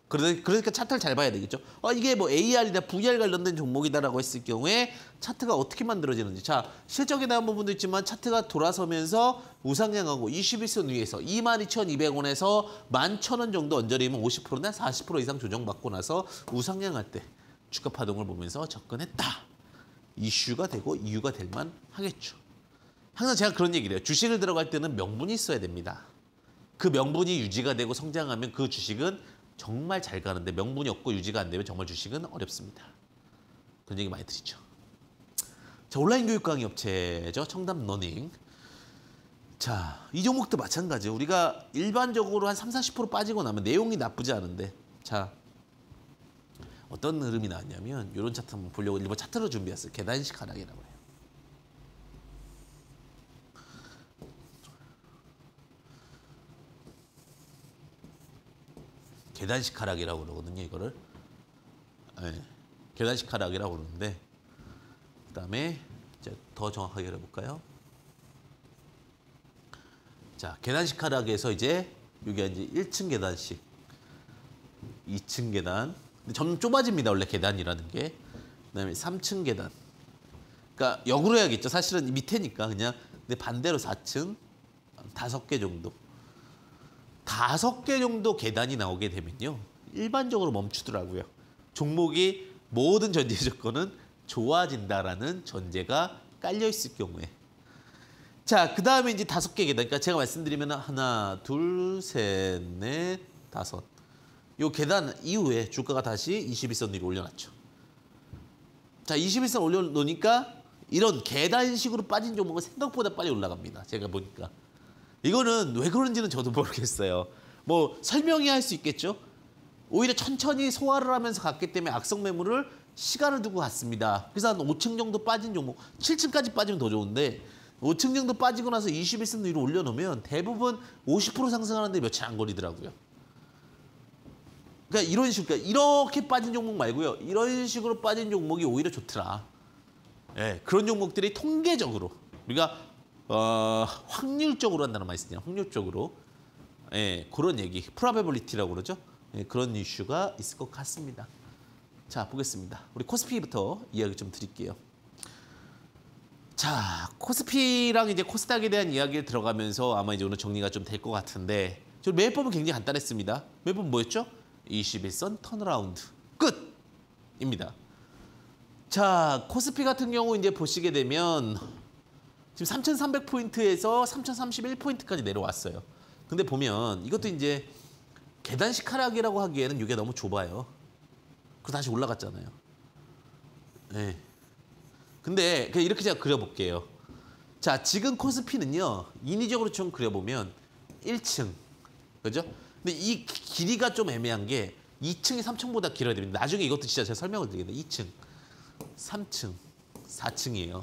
그러- 그러니까 차트를 잘 봐야 되겠죠. 어, 이게 뭐 에이알이다, 브이알 관련된 종목이다라고 했을 경우에 차트가 어떻게 만들어지는지. 자, 실적에 대한 부분도 있지만 차트가 돌아서면서 우상향하고 이십일 선 위에서 이만 이천이백 원에서 만 천 원 정도 언저리면 오십 퍼센트나 사십 퍼센트 이상 조정받고 나서 우상향할 때 주가 파동을 보면서 접근했다. 이슈가 되고 이유가 될 만 하겠죠. 항상 제가 그런 얘기를 해요. 주식을 들어갈 때는 명분이 있어야 됩니다. 그 명분이 유지가 되고 성장하면 그 주식은 정말 잘 가는데 명분이 없고 유지가 안 되면 정말 주식은 어렵습니다. 그런 얘기 많이 드리죠. 자, 온라인 교육 강의 업체죠. 청담 러닝. 자, 이 종목도 마찬가지예요. 우리가 일반적으로 한 삼, 사십 퍼센트 빠지고 나면 내용이 나쁘지 않은데 자, 어떤 흐름이 나왔냐면 이런 차트 한번 보려고 일본 차트로 준비했어요. 계단식 하락이라고 해요. 계단식 하락이라고 그러거든요, 이거를. 네, 계단식 하락이라고 그러는데 그다음에 이제 더 정확하게 해볼까요? 자, 계단식 하락에서 이제 이게 이제 일 층 계단식, 이 층 계단. 근데 점점 좁아집니다, 원래 계단이라는 게. 그다음에 삼 층 계단. 그러니까 역으로 해야겠죠. 사실은 밑에니까 그냥. 근데 반대로 사 층, 다섯 개 정도. 다섯 개 정도 계단이 나오게 되면요. 일반적으로 멈추더라고요. 종목이 모든 전제 조건은 좋아진다라는 전제가 깔려있을 경우에. 자, 그 다음에 이제 다섯 개 계단. 그러니까 제가 말씀드리면 하나, 둘, 셋, 넷, 다섯. 요 계단 이후에 주가가 다시 이십일 선 위로 올려놨죠. 자, 이십일 선 올려놓으니까 이런 계단식으로 빠진 종목은 생각보다 빨리 올라갑니다. 제가 보니까. 이거는 왜 그런지는 저도 모르겠어요. 뭐 설명이 할 수 있겠죠. 오히려 천천히 소화를 하면서 갔기 때문에 악성 매물을 시간을 두고 갔습니다. 그래서 한 오 층 정도 빠진 종목, 칠 층까지 빠지면 더 좋은데 오 층 정도 빠지고 나서 이십일 선 위로 올려놓으면 대부분 오십 퍼센트 상승하는데 며칠 안 걸리더라고요. 그러니까 이런 식으로, 그러니까 이렇게 빠진 종목 말고요. 이런 식으로 빠진 종목이 오히려 좋더라. 예, 그런 종목들이 통계적으로 우리가 어, 확률적으로 한다는 말이 있으냐, 확률적으로. 예, 그런 얘기, probability라고 그러죠. 예, 그런 이슈가 있을 것 같습니다. 자, 보겠습니다. 우리 코스피부터 이야기 좀 드릴게요. 자, 코스피랑 이제 코스닥에 대한 이야기를 들어가면서 아마 이제 오늘 정리가 좀 될 것 같은데, 저 매법은 굉장히 간단했습니다. 매법은 뭐였죠? 이십일 선 턴어라운드 끝입니다. 자, 코스피 같은 경우 이제 보시게 되면 지금 삼천삼백 포인트에서 삼천삼십일 포인트까지 내려왔어요. 근데 보면 이것도 이제 계단식 하락이라고 하기에는 이게 너무 좁아요. 그리고 다시 올라갔잖아요. 네. 근데 그냥 이렇게 제가 그려볼게요. 자, 지금 코스피는요. 인위적으로 좀 그려보면 일 층. 그죠? 근데 이 길이가 좀 애매한 게 이 층이 삼 층보다 길어야 됩니다. 나중에 이것도 진짜 제가 설명을 드리겠는데 이 층, 삼 층, 사 층이에요.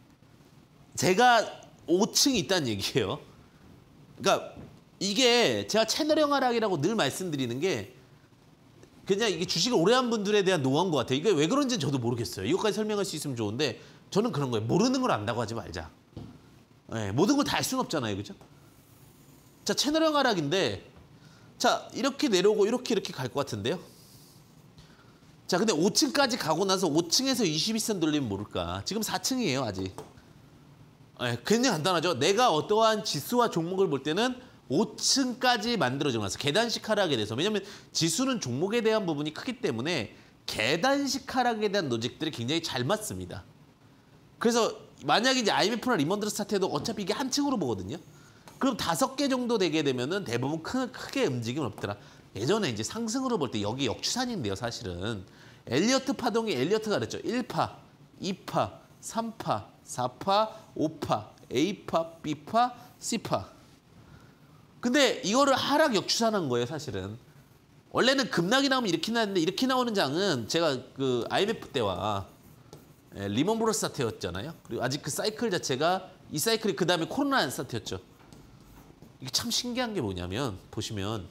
제가 오 층이 있다는 얘기예요. 그러니까 이게 제가 채널형 하락이라고 늘 말씀드리는 게 그냥 이게 주식을 오래 한 분들에 대한 노하우인 것 같아요. 이게 왜 그런지는 저도 모르겠어요. 이것까지 설명할 수 있으면 좋은데 저는 그런 거예요. 모르는 걸 안다고 하지 말자. 네, 모든 걸 다 알 수는 없잖아요. 그죠? 자, 채널형 하락인데 자, 이렇게 내려오고 이렇게 이렇게 갈 것 같은데요. 자, 근데 오 층까지 가고 나서 오 층에서 이십일 선 돌리면 모를까. 지금 사 층이에요, 아직. 네, 굉장히 간단하죠. 내가 어떠한 지수와 종목을 볼 때는 오 층까지 만들어지고 나서 계단식 하락에 대해서. 왜냐하면 지수는 종목에 대한 부분이 크기 때문에 계단식 하락에 대한 로직들이 굉장히 잘 맞습니다. 그래서 만약에 이제 아이엠에프나 리먼 스타트해도 어차피 이게 한 층으로 보거든요. 그럼 다섯 개 정도 되게 되면은 대부분 크, 크게 움직임은 없더라. 예전에 이제 상승으로 볼 때 여기 역추산인데요, 사실은. 엘리어트 파동이 엘리어트가 그랬죠. 일 파, 이 파, 삼 파, 사 파, 오 파, A파, B파, C파. 근데 이거를 하락 역추산한 거예요, 사실은. 원래는 급락이 나오면 이렇게 나왔는데 이렇게 나오는 장은 제가 그 아이엠에프 때와 예, 리먼 브러스 사태였잖아요. 그리고 아직 그 사이클 자체가 이 사이클이 그 다음에 코로나 사태였죠. 이게 참 신기한 게 뭐냐면 보시면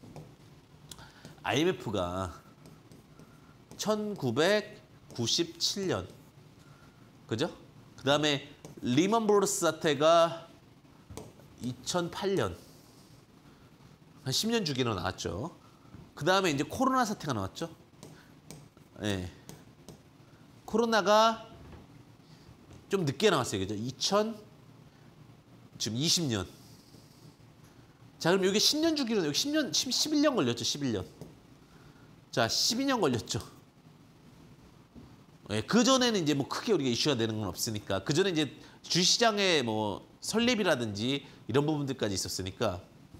아이엠에프가 천구백구십칠 년 그죠? 그 다음에 리먼 브러스 사태가 이천팔 년 한 십 년 주기로 나왔죠. 그 다음에 이제 코로나 사태가 나왔죠. 예. 코로나가 좀 늦게 나왔어요. 그죠? 이천, 지금 이십 년. 자, 그럼 여기 십 년 주기로, 여기 십 년, 십일 년 걸렸죠. 십일 년. 자, 십이 년 걸렸죠. 예, 그전에는 이제 뭐 크게 우리가 이슈가 되는 건 없으니까. 그전에 이제 주시장의 뭐 설립이라든지 이런 부분들까지 있었으니까.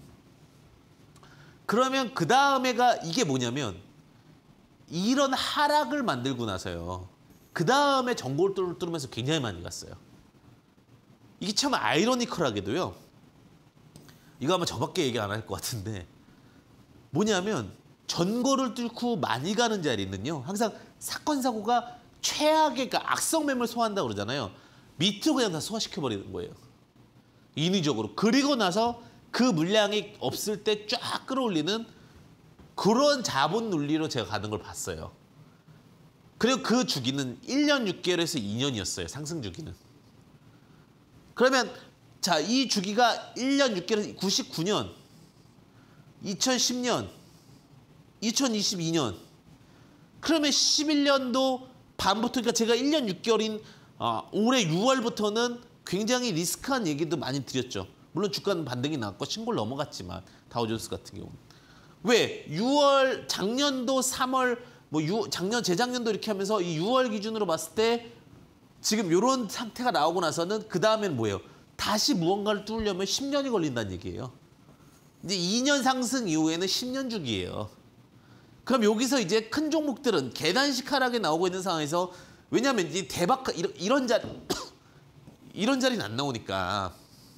그러면 그 다음에가 이게 뭐냐면 이런 하락을 만들고 나서요. 그 다음에 전고를 뚫으면서 굉장히 많이 갔어요. 이게 참 아이러니컬하게도요. 이거 아마 저밖에 얘기 안 할 것 같은데 뭐냐면 전고를 뚫고 많이 가는 자리는요. 항상 사건 사고가 최악의 그러니까 악성매물 소화한다고 그러잖아요. 밑으로 그냥 다 소화시켜버리는 거예요. 인위적으로. 그리고 나서 그 물량이 없을 때 쫙 끌어올리는 그런 자본 논리로 제가 가는 걸 봤어요. 그리고 그 주기는 일 년 육 개월에서 이 년이었어요. 상승 주기는. 그러면 자, 이 주기가 일 년 육 개월에서 구십구 년, 이천십 년, 이천이십이 년. 그러면 십일 년도 반부터 그러니까 제가 일 년 육 개월인 어, 올해 유월부터는 굉장히 리스크한 얘기도 많이 드렸죠. 물론 주가는 반등이 났고 신고를 넘어갔지만 다우존스 같은 경우는. 왜? 유월 작년도 삼월 뭐 유, 작년 재작년도 이렇게 하면서 이 유월 기준으로 봤을 때 지금 이런 상태가 나오고 나서는 그 다음엔 뭐예요? 다시 무언가를 뚫으려면 십 년이 걸린다는 얘기예요. 이제 이 년 상승 이후에는 십 년 주기예요. 그럼 여기서 이제 큰 종목들은 계단식 하락이 나오고 있는 상황에서 왜냐하면 이 대박 이런, 이런 자리 이런 자리는 안 나오니까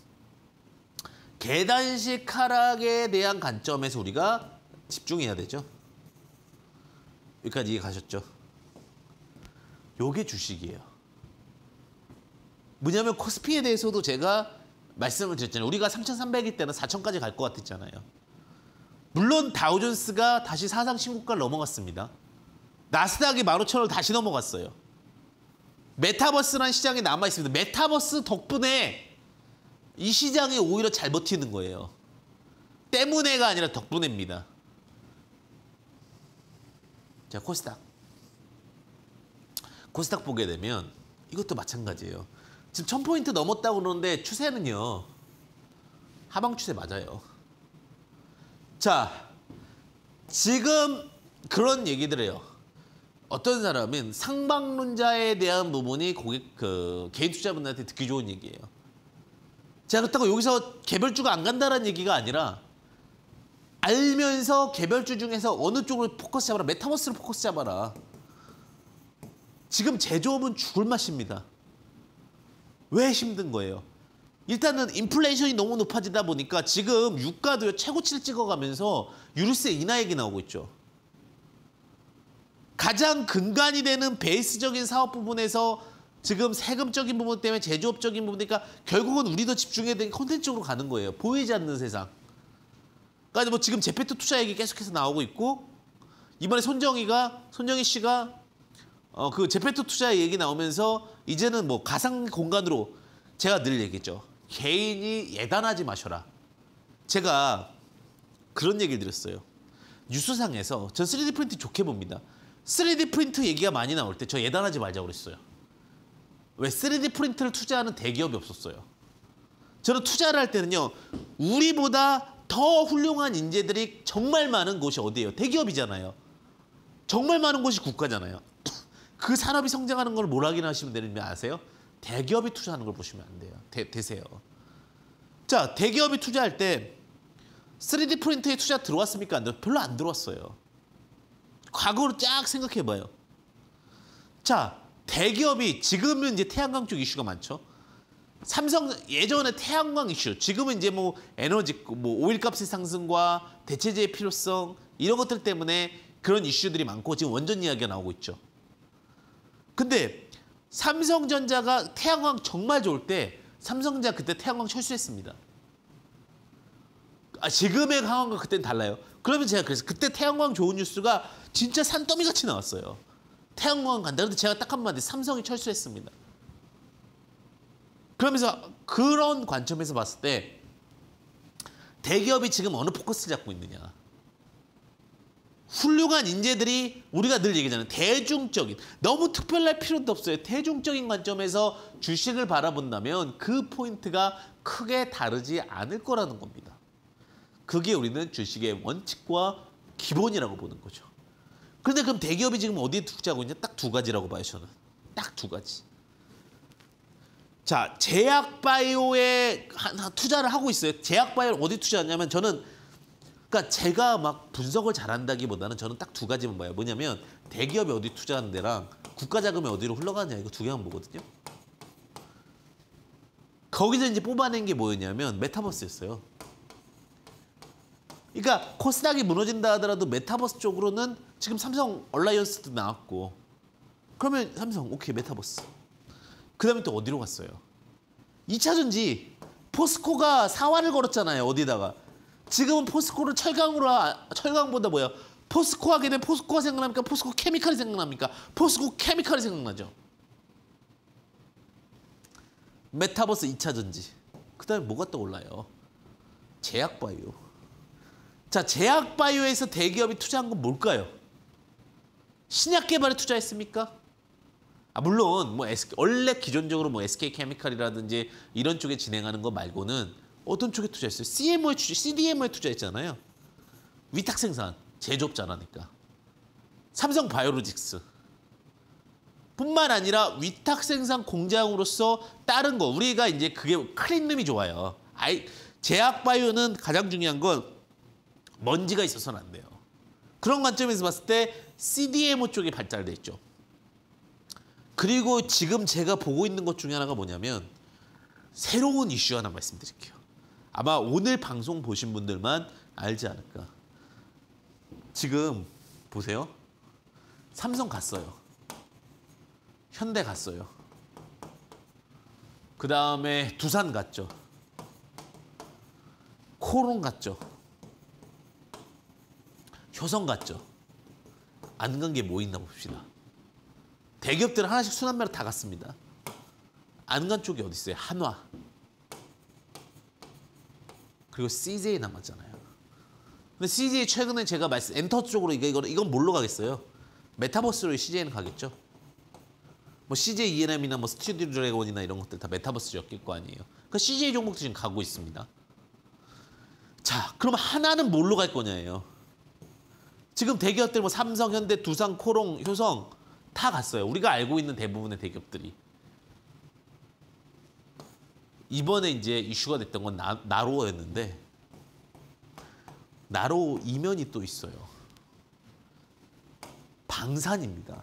계단식 하락에 대한 관점에서 우리가 집중해야 되죠. 여기까지 이해 가셨죠? 요게 주식이에요. 뭐냐면 코스피에 대해서도 제가 말씀을 드렸잖아요. 우리가 삼천삼백일 때는 사천까지 갈 것 같았잖아요. 물론 다우존스가 다시 사상 신고가를 넘어갔습니다. 나스닥이 만 오천 원을 다시 넘어갔어요. 메타버스라는 시장이 남아있습니다. 메타버스 덕분에 이 시장이 오히려 잘 버티는 거예요. 때문에가 아니라 덕분에입니다. 자, 코스닥. 코스닥 보게 되면 이것도 마찬가지예요. 지금 천 포인트 넘었다고 그러는데 추세는요. 하방 추세 맞아요. 자, 지금 그런 얘기들 해요. 어떤 사람은 상방론자에 대한 부분이 고객, 그, 개인 투자분들한테 듣기 좋은 얘기예요. 자, 그렇다고 여기서 개별주가 안 간다는 얘기가 아니라 알면서 개별주 중에서 어느 쪽으로 포커스 잡아라. 메타버스로 포커스 잡아라. 지금 제조업은 죽을 맛입니다. 왜 힘든 거예요? 일단은 인플레이션이 너무 높아지다 보니까 지금 유가도 최고치를 찍어가면서 유류세 인하 얘기 나오고 있죠. 가장 근간이 되는 베이스적인 사업 부분에서 지금 세금적인 부분 때문에 제조업적인 부분이니까 결국은 우리도 집중해야 되는 콘텐츠 쪽으로 가는 거예요. 보이지 않는 세상. 그러니까 뭐 지금 제페토 투자 얘기 계속해서 나오고 있고 이번에 손정희가 손정희 씨가 어 그 제페토 투자 얘기 나오면서 이제는 뭐 가상 공간으로 제가 늘 얘기했죠. 개인이 예단하지 마셔라. 제가 그런 얘기를 드렸어요. 뉴스상에서 전 쓰리디 프린트 좋게 봅니다. 쓰리디 프린트 얘기가 많이 나올 때 저 예단하지 말자고 그랬어요. 왜? 쓰리디 프린트를 투자하는 대기업이 없었어요. 저는 투자를 할 때는요. 우리보다 더 훌륭한 인재들이 정말 많은 곳이 어디예요? 대기업이잖아요. 정말 많은 곳이 국가잖아요. 그 산업이 성장하는 걸 뭘 확인하시면 되는지 아세요? 대기업이 투자하는 걸 보시면 안 돼요. 되, 되세요. 자, 대기업이 투자할 때 쓰리디 프린트에 투자 들어왔습니까? 안 들어왔어요? 별로 안 들어왔어요. 과거로 쫙 생각해봐요. 자, 대기업이 지금은 이제 태양광 쪽 이슈가 많죠. 삼성 예전에 태양광 이슈, 지금은 이제 뭐 에너지, 뭐 오일값의 상승과 대체재의 필요성 이런 것들 때문에 그런 이슈들이 많고 지금 원전 이야기가 나오고 있죠. 근데 삼성전자가 태양광 정말 좋을 때 삼성전자 그때 태양광 철수했습니다. 아, 지금의 상황과 그때는 달라요. 그러면 제가 그래서 그때 태양광 좋은 뉴스가 진짜 산더미같이 나왔어요. 태양광 간다. 근데 제가 딱 한마디 삼성이 철수했습니다. 그러면서 그런 관점에서 봤을 때 대기업이 지금 어느 포커스를 잡고 있느냐. 훌륭한 인재들이 우리가 늘 얘기하잖아요. 대중적인, 너무 특별할 필요도 없어요. 대중적인 관점에서 주식을 바라본다면 그 포인트가 크게 다르지 않을 거라는 겁니다. 그게 우리는 주식의 원칙과 기본이라고 보는 거죠. 그런데 그럼 대기업이 지금 어디에 투자하고 있냐? 딱 두 가지라고 봐요, 저는. 딱 두 가지. 자, 제약바이오에 투자를 하고 있어요. 제약바이오를 어디 투자하냐면 저는 그러니까 제가 막 분석을 잘한다기보다는 저는 딱 두 가지만 봐요. 뭐냐면 대기업이 어디 투자하는 데랑 국가 자금이 어디로 흘러가느냐 이거 두 개만 보거든요. 거기서 이제 뽑아낸 게 뭐였냐면 메타버스였어요. 그러니까 코스닥이 무너진다 하더라도 메타버스 쪽으로는 지금 삼성 얼라이언스도 나왔고 그러면 삼성 오케이 메타버스. 그다음에 또 어디로 갔어요? 이 차 전지 포스코가 사활을 걸었잖아요. 어디다가. 지금은 포스코를 철강으로 하, 철강보다 뭐야? 포스코 하게 되면 포스코가 생각납니까? 포스코 케미칼이 생각납니까? 포스코 케미칼이 생각나죠. 메타버스 이 차 전지. 그다음에 뭐가 떠올라요? 제약바이오. 자, 제약바이오에서 대기업이 투자한 건 뭘까요? 신약 개발에 투자했습니까? 아, 물론 뭐 에스, 원래 기존적으로 뭐 에스케이케미칼이라든지 이런 쪽에 진행하는 거 말고는 어떤 쪽에 투자했어요? 씨엠오에 투자, 씨디엠오에 투자했잖아요. 위탁 생산, 제조업 잘하니까. 삼성 바이오로직스. 뿐만 아니라 위탁 생산 공장으로서 다른 거 우리가 이제 그게 클린룸이 좋아요. 아이, 제약 바이오는 가장 중요한 건 먼지가 있어서는 안 돼요. 그런 관점에서 봤을 때 씨디엠오 쪽이 발달돼 있죠. 그리고 지금 제가 보고 있는 것 중에 하나가 뭐냐면 새로운 이슈 하나 말씀드릴게요. 아마 오늘 방송 보신 분들만 알지 않을까. 지금 보세요. 삼성 갔어요. 현대 갔어요. 그 다음에 두산 갔죠. 코롱 갔죠. 효성 갔죠. 안 간 게 뭐 있나 봅시다. 대기업들은 하나씩 순환매로 다 갔습니다. 안 간 쪽이 어디 있어요? 한화. 그리고 씨제이 남았잖아요. 근데 씨제이 최근에 제가 말씀 엔터 쪽으로 이거 이거 이건 뭘로 가겠어요? 메타버스로 씨제이는 가겠죠. 뭐 씨제이 이엔엠이나 뭐 스튜디오 드래곤이나 이런 것들 다 메타버스 엮일 거 아니에요. 그 씨제이 종목도 지금 가고 있습니다. 자, 그럼 하나는 뭘로 갈 거냐예요. 지금 대기업들 뭐 삼성, 현대, 두산, 코롱, 효성 다 갔어요. 우리가 알고 있는 대부분의 대기업들이. 이번에 이제 이슈가 됐던 건 나, 나로어였는데 나로 이면이 또 있어요. 방산입니다.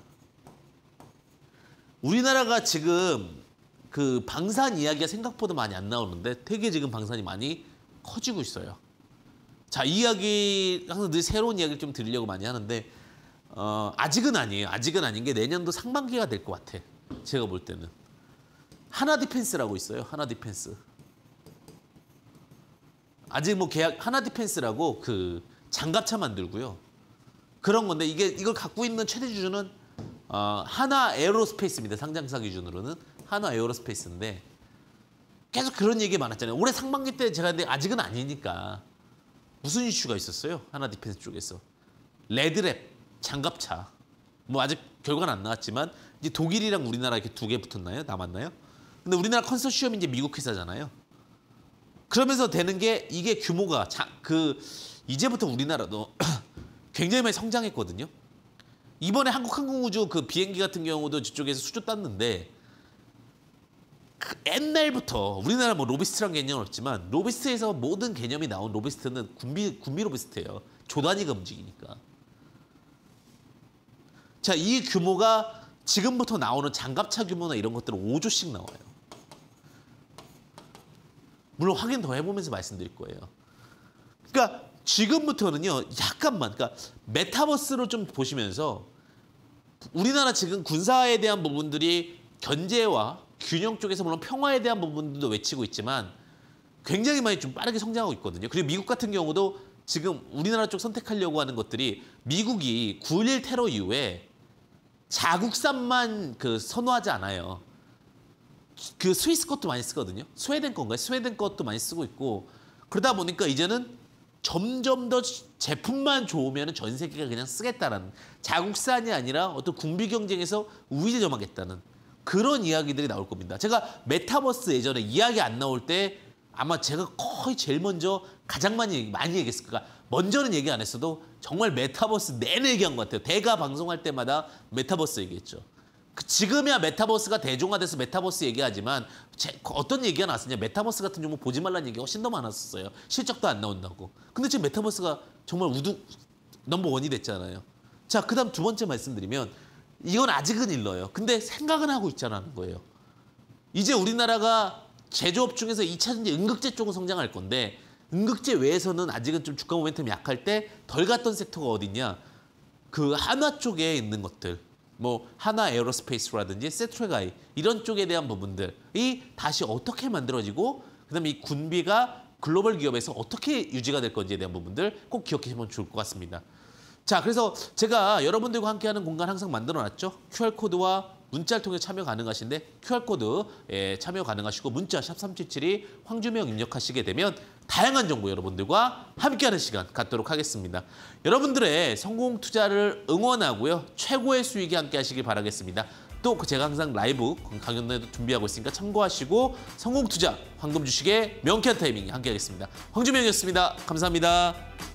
우리나라가 지금 그 방산 이야기가 생각보다 많이 안 나오는데 되게 지금 방산이 많이 커지고 있어요. 자, 이 이야기 항상 늘 새로운 이야기를 좀 드리려고 많이 하는데 어, 아직은 아니에요. 아직은 아닌 게 내년도 상반기가 될 것 같아. 제가 볼 때는. 하나 디펜스라고 있어요. 하나 디펜스. 아직 뭐 계약 하나 디펜스라고 그 장갑차 만들고요. 그런 건데 이게 이걸 갖고 있는 최대 주주는 어, 하나 에어로스페이스입니다. 상장사 기준으로는 하나 에어로스페이스인데 계속 그런 얘기 많았잖아요. 올해 상반기 때 제가 근데 아직은 아니니까 무슨 이슈가 있었어요? 하나 디펜스 쪽에서 레드랩 장갑차 뭐 아직 결과는 안 나왔지만 이제 독일이랑 우리나라 이렇게 두 개 붙었나요? 남았나요? 근데 우리나라 컨소시엄이 이제 미국 회사잖아요. 그러면서 되는 게 이게 규모가 자, 그 이제부터 우리나라도 굉장히 많이 성장했거든요. 이번에 한국항공우주 그 비행기 같은 경우도 저쪽에서 수주 땄는데 그 옛날부터 우리나라 뭐 로비스트란 개념은 없지만 로비스트에서 모든 개념이 나온 로비스트는 군비 군비 로비스트예요. 조 단위가 움직이니까. 자, 이 규모가 지금부터 나오는 장갑차 규모나 이런 것들은 오조씩 나와요. 물론 확인 더 해보면서 말씀드릴 거예요. 그러니까 지금부터는요. 약간만 그러니까 메타버스로 좀 보시면서 우리나라 지금 군사에 대한 부분들이 견제와 균형 쪽에서 물론 평화에 대한 부분들도 외치고 있지만 굉장히 많이 좀 빠르게 성장하고 있거든요. 그리고 미국 같은 경우도 지금 우리나라 쪽 선택하려고 하는 것들이 미국이 구일일 테러 이후에 자국산만 그 선호하지 않아요. 그 스위스 것도 많이 쓰거든요. 스웨덴 건가요? 스웨덴 것도 많이 쓰고 있고 그러다 보니까 이제는 점점 더 제품만 좋으면 전 세계가 그냥 쓰겠다라는, 자국산이 아니라 어떤 군비 경쟁에서 우위를 점하겠다는 그런 이야기들이 나올 겁니다. 제가 메타버스 예전에 이야기 안 나올 때 아마 제가 거의 제일 먼저 가장 많이 많이 얘기했을 거야. 먼저는 얘기 안 했어도 정말 메타버스 내내 얘기한 것 같아요. 대가 방송할 때마다 메타버스 얘기했죠. 그 지금이야 메타버스가 대중화돼서 메타버스 얘기하지만 제, 어떤 얘기가 나왔었냐. 메타버스 같은 종목 보지 말라는 얘기가 훨씬 더 많았었어요. 실적도 안 나온다고. 근데 지금 메타버스가 정말 우두 넘버원이 됐잖아요. 자, 그다음 두 번째 말씀드리면 이건 아직은 일러요. 근데 생각은 하고 있잖아는 거예요. 이제 우리나라가 제조업 중에서 이 차 전지 음극재 쪽은 성장할 건데 음극재 외에서는 아직은 좀 주가 모멘텀이 약할 때 덜 갔던 섹터가 어디냐. 그 한화 쪽에 있는 것들. 뭐 하나 에어로스페이스라든지 세트레가이 이런 쪽에 대한 부분들이 다시 어떻게 만들어지고 그다음에 이 군비가 글로벌 기업에서 어떻게 유지가 될 건지에 대한 부분들 꼭 기억해주면 좋을 것 같습니다. 자, 그래서 제가 여러분들과 함께하는 공간 항상 만들어놨죠. 큐알코드와 문자를 통해 참여 가능하신데 큐알코드에 참여 가능하시고 문자 샵 삼칠칠이 황주명 입력하시게 되면 다양한 정보 여러분들과 함께하는 시간 갖도록 하겠습니다. 여러분들의 성공 투자를 응원하고요. 최고의 수익에 함께 하시길 바라겠습니다. 또 제가 항상 라이브 강연도 준비하고 있으니까 참고하시고 성공 투자, 황금 주식의 명쾌한 타이밍 함께 하겠습니다. 황주명이었습니다. 감사합니다.